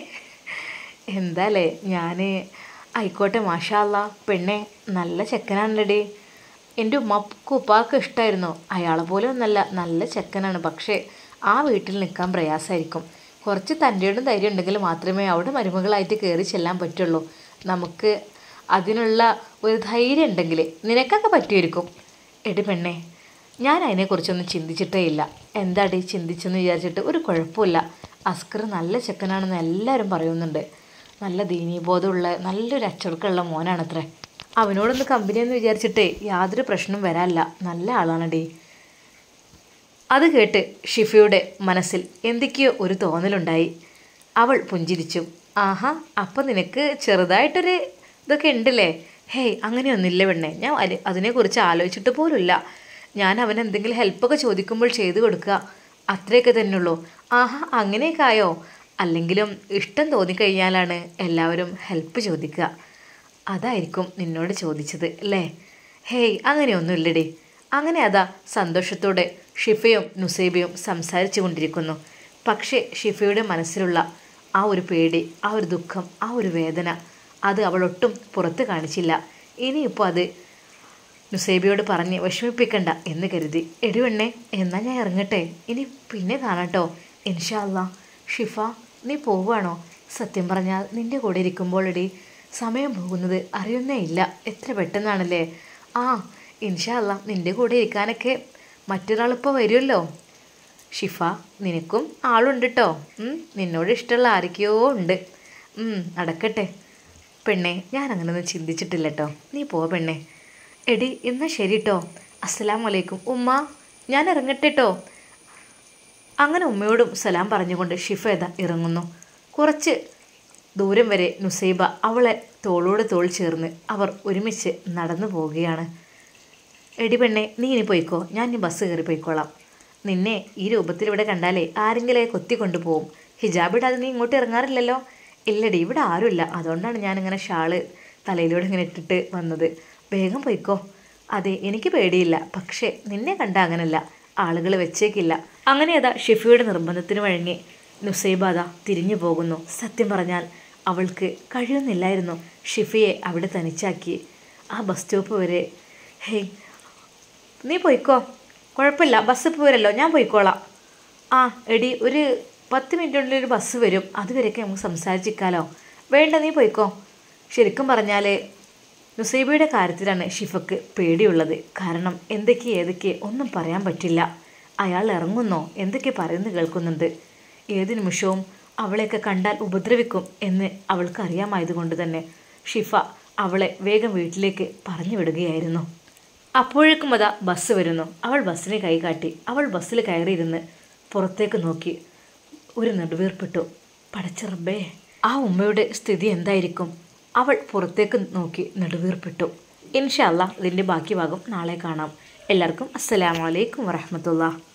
എന്താല്ലേ, ഞാൻ ആയിക്കോട്ടെ, മാഷാ അല്ലാ. പെണ്ണെ, നല്ല ചെക്കനാണല്ലടി. എൻ്റെ ഉമ്മക്കും ഉപ്പാക്കും ഇഷ്ടമായിരുന്നു. അയാളെ പോലെ ഒന്നല്ല, നല്ല ചെക്കനാണ്. പക്ഷേ ആ വീട്ടിൽ നിൽക്കാൻ പ്രയാസമായിരിക്കും. കുറച്ച് തൻ്റെയോടും ധൈര്യം ഉണ്ടെങ്കിൽ മാത്രമേ അവിടെ മരുമകളായിട്ട് കയറി ചെല്ലാൻ പറ്റുള്ളൂ. നമുക്ക് അതിനുള്ള ഒരു ധൈര്യം ഉണ്ടെങ്കിൽ നിനക്കൊക്കെ പറ്റുമായിരിക്കും. എടി പെണ്ണെ, ഞാൻ അതിനെക്കുറിച്ചൊന്നും ചിന്തിച്ചിട്ടേ ഇല്ല. എന്താടി ചിന്തിച്ചെന്ന് വിചാരിച്ചിട്ട് ഒരു കുഴപ്പമില്ല. അസ്കർ നല്ല ചെക്കനാണെന്ന് എല്ലാവരും പറയുന്നുണ്ട്. നല്ല ദീനീബോധമുള്ള നല്ലൊരു അച്ചടക്കമുള്ള മോനാണത്രേ. അവനോടൊന്ന് കമ്പനിയെന്ന് വിചാരിച്ചിട്ടേ യാതൊരു പ്രശ്നവും വരാനില്ല. നല്ല ആളാണടി. അത് കേട്ട് ഷിഫയുടെ മനസ്സിൽ എന്തൊക്കെയോ ഒരു തോന്നലുണ്ടായി. അവൾ പുഞ്ചിരിച്ചു. അപ്പം നിനക്ക് ചെറുതായിട്ടൊരു ഇതൊക്കെ ഉണ്ടല്ലേ? ഹേയ് അങ്ങനെയൊന്നുമില്ല പെണ്ണേ, ഞാൻ അതിനെക്കുറിച്ച് ആലോചിച്ചിട്ട് പോലുമില്ല. ഞാൻ അവൻ എന്തെങ്കിലും ഹെൽപ്പൊക്കെ ചോദിക്കുമ്പോൾ ചെയ്തു കൊടുക്കുക, അത്രയൊക്കെ തന്നെയുള്ളൂ. ആഹാ അങ്ങനെയൊക്കെ ആയോ? അല്ലെങ്കിലും ഇഷ്ടം തോന്നിക്കഴിഞ്ഞാലാണ് എല്ലാവരും ഹെൽപ്പ് ചോദിക്കുക. അതായിരിക്കും നിന്നോട് ചോദിച്ചത് അല്ലേ? ഹേയ് അങ്ങനെയൊന്നുമില്ലടി. അങ്ങനെ അതാ സന്തോഷത്തോടെ ഷിഫയും നുസൈബയും സംസാരിച്ചു കൊണ്ടിരിക്കുന്നു. പക്ഷേ ഷിഫയുടെ മനസ്സിലുള്ള ആ ഒരു പേടി, ആ ഒരു ദുഃഖം, ആ ഒരു വേദന അത് അവളൊട്ടും പുറത്ത് കാണിച്ചില്ല. ഇനിയിപ്പോൾ അത് നുസൈബയോട് പറഞ്ഞ് വിഷമിപ്പിക്കണ്ട എന്ന് കരുതി. എടിവെണ്ണേ എന്നാൽ ഞാൻ ഇറങ്ങട്ടെ, ഇനി പിന്നെ കാണാട്ടോ ഇൻഷാ അല്ലാ. ഷിഫ നീ പോവുകയാണോ? സത്യം പറഞ്ഞാൽ നിൻ്റെ കൂടെ ഇരിക്കുമ്പോൾ എടി സമയം പോകുന്നത് അറിയുന്നേ ഇല്ല. എത്ര പെട്ടെന്നാണല്ലേ. ആ ഇൻഷാ അല്ലാ നിൻ്റെ കൂടെ ഇരിക്കാനൊക്കെ മറ്റൊരാളിപ്പോൾ വരുമല്ലോ. ഷിഫ നിനക്കും ആളുണ്ട് കേട്ടോ. നിന്നോട് ഇഷ്ടമുള്ള ആരൊക്കെയോ ഉണ്ട്. നടക്കട്ടെ പെണ്ണെ, ഞാൻ അങ്ങനെയൊന്നും ചിന്തിച്ചിട്ടില്ല കേട്ടോ. നീ പോ പെണ്ണെ. എടി എന്നാൽ ശരി കേട്ടോ. അസ്സലാമു അലൈക്കും ഉമ്മ, ഞാൻ ഇറങ്ങട്ടെ കേട്ടോ. അങ്ങനെ ഉമ്മയോടും സലാം പറഞ്ഞുകൊണ്ട് ഷിഫ ഇറങ്ങുന്നു. കുറച്ച് ദൂരം വരെ നുസൈബ അവളെ തോളോട് തോൾ ചേർന്ന് അവർ ഒരുമിച്ച് നടന്നു പോവുകയാണ്. എടി പെണ്ണെ നീ ഇനി പോയിക്കോ, ഞാൻ ഇനി ബസ് കയറി പോയിക്കോളാം. നിന്നെ ഈ രൂപത്തിൽ ഇവിടെ കണ്ടാലേ ആരെങ്കിലും കൊത്തിക്കൊണ്ടു പോവും. ഹിജാബ് ഇടാതെ നീ ഇങ്ങോട്ട് ഇറങ്ങാറില്ലല്ലോ. ഇല്ലടി ഇവിടെ ആരുമില്ല, അതുകൊണ്ടാണ് ഞാനിങ്ങനെ ഷാള് തലയിലൂടെ ഇങ്ങനെ ഇട്ടിട്ട് വന്നത്. വേഗം പോയിക്കോ. അതെ എനിക്ക് പേടിയില്ല, പക്ഷേ നിന്നെ കണ്ട അങ്ങനല്ല, ആളുകൾ വെച്ചേക്കില്ല. അങ്ങനെ അതാ ഷിഫയുടെ നിർബന്ധത്തിന് വഴങ്ങി നുസൈബ അതാ തിരിഞ്ഞു പോകുന്നു. സത്യം പറഞ്ഞാൽ അവൾക്ക് കഴിയുന്നില്ലായിരുന്നു ഷിഫയെ അവിടെ തനിച്ചാക്കി ആ ബസ് സ്റ്റോപ്പ് വരെ. ഹേയ് നീ പോയിക്കോ, കുഴപ്പമില്ല, ബസ് ഇപ്പോൾ വരല്ലോ, ഞാൻ പോയിക്കോളാം. ആ എടി ഒരു 10 മിനിറ്റിനുള്ളിൽ ഒരു ബസ് വരും, അതുവരെയൊക്കെ നമുക്ക് സംസാരിച്ചിരിക്കാലോ. വേണ്ട നീ പോയിക്കോ. ശരിക്കും പറഞ്ഞാൽ നുസൈബയുടെ കാര്യത്തിലാണ് ഷിഫക്ക് പേടിയുള്ളത്. കാരണം ഏതൊക്കെ ഒന്നും പറയാൻ പറ്റില്ല. അയാൾ ഇറങ്ങുന്നോ എന്തൊക്കെ പറയുന്നു കേൾക്കുന്നുണ്ട്. ഏത് നിമിഷവും അവളെയൊക്കെ കണ്ടാൽ ഉപദ്രവിക്കും എന്ന് അവൾക്ക് അറിയാമായതുകൊണ്ട് തന്നെ ഷിഫ അവളെ വേഗം വീട്ടിലേക്ക് പറഞ്ഞു വിടുകയായിരുന്നു. അപ്പോഴേക്കും അതാ ബസ് വരുന്നു. അവൾ ബസ്സിനെ കൈകാട്ടി അവൾ ബസ്സിൽ കയറിയിരുന്ന് പുറത്തേക്ക് നോക്കി ഒരു നെടുവീർപ്പിട്ടു. പടച്ച റബ്ബേ, ആ ഉമ്മയുടെ സ്ഥിതി എന്തായിരിക്കും? അവൾ പുറത്തേക്ക് നോക്കി നെടുവീർപ്പിട്ടു. ഇൻഷാ അല്ലാ ഇതിൻ്റെ ബാക്കി ഭാഗം നാളെ കാണാം. എല്ലാവർക്കും അസ്സലാമു അലൈക്കും വറഹ്മത്തുള്ളാഹി.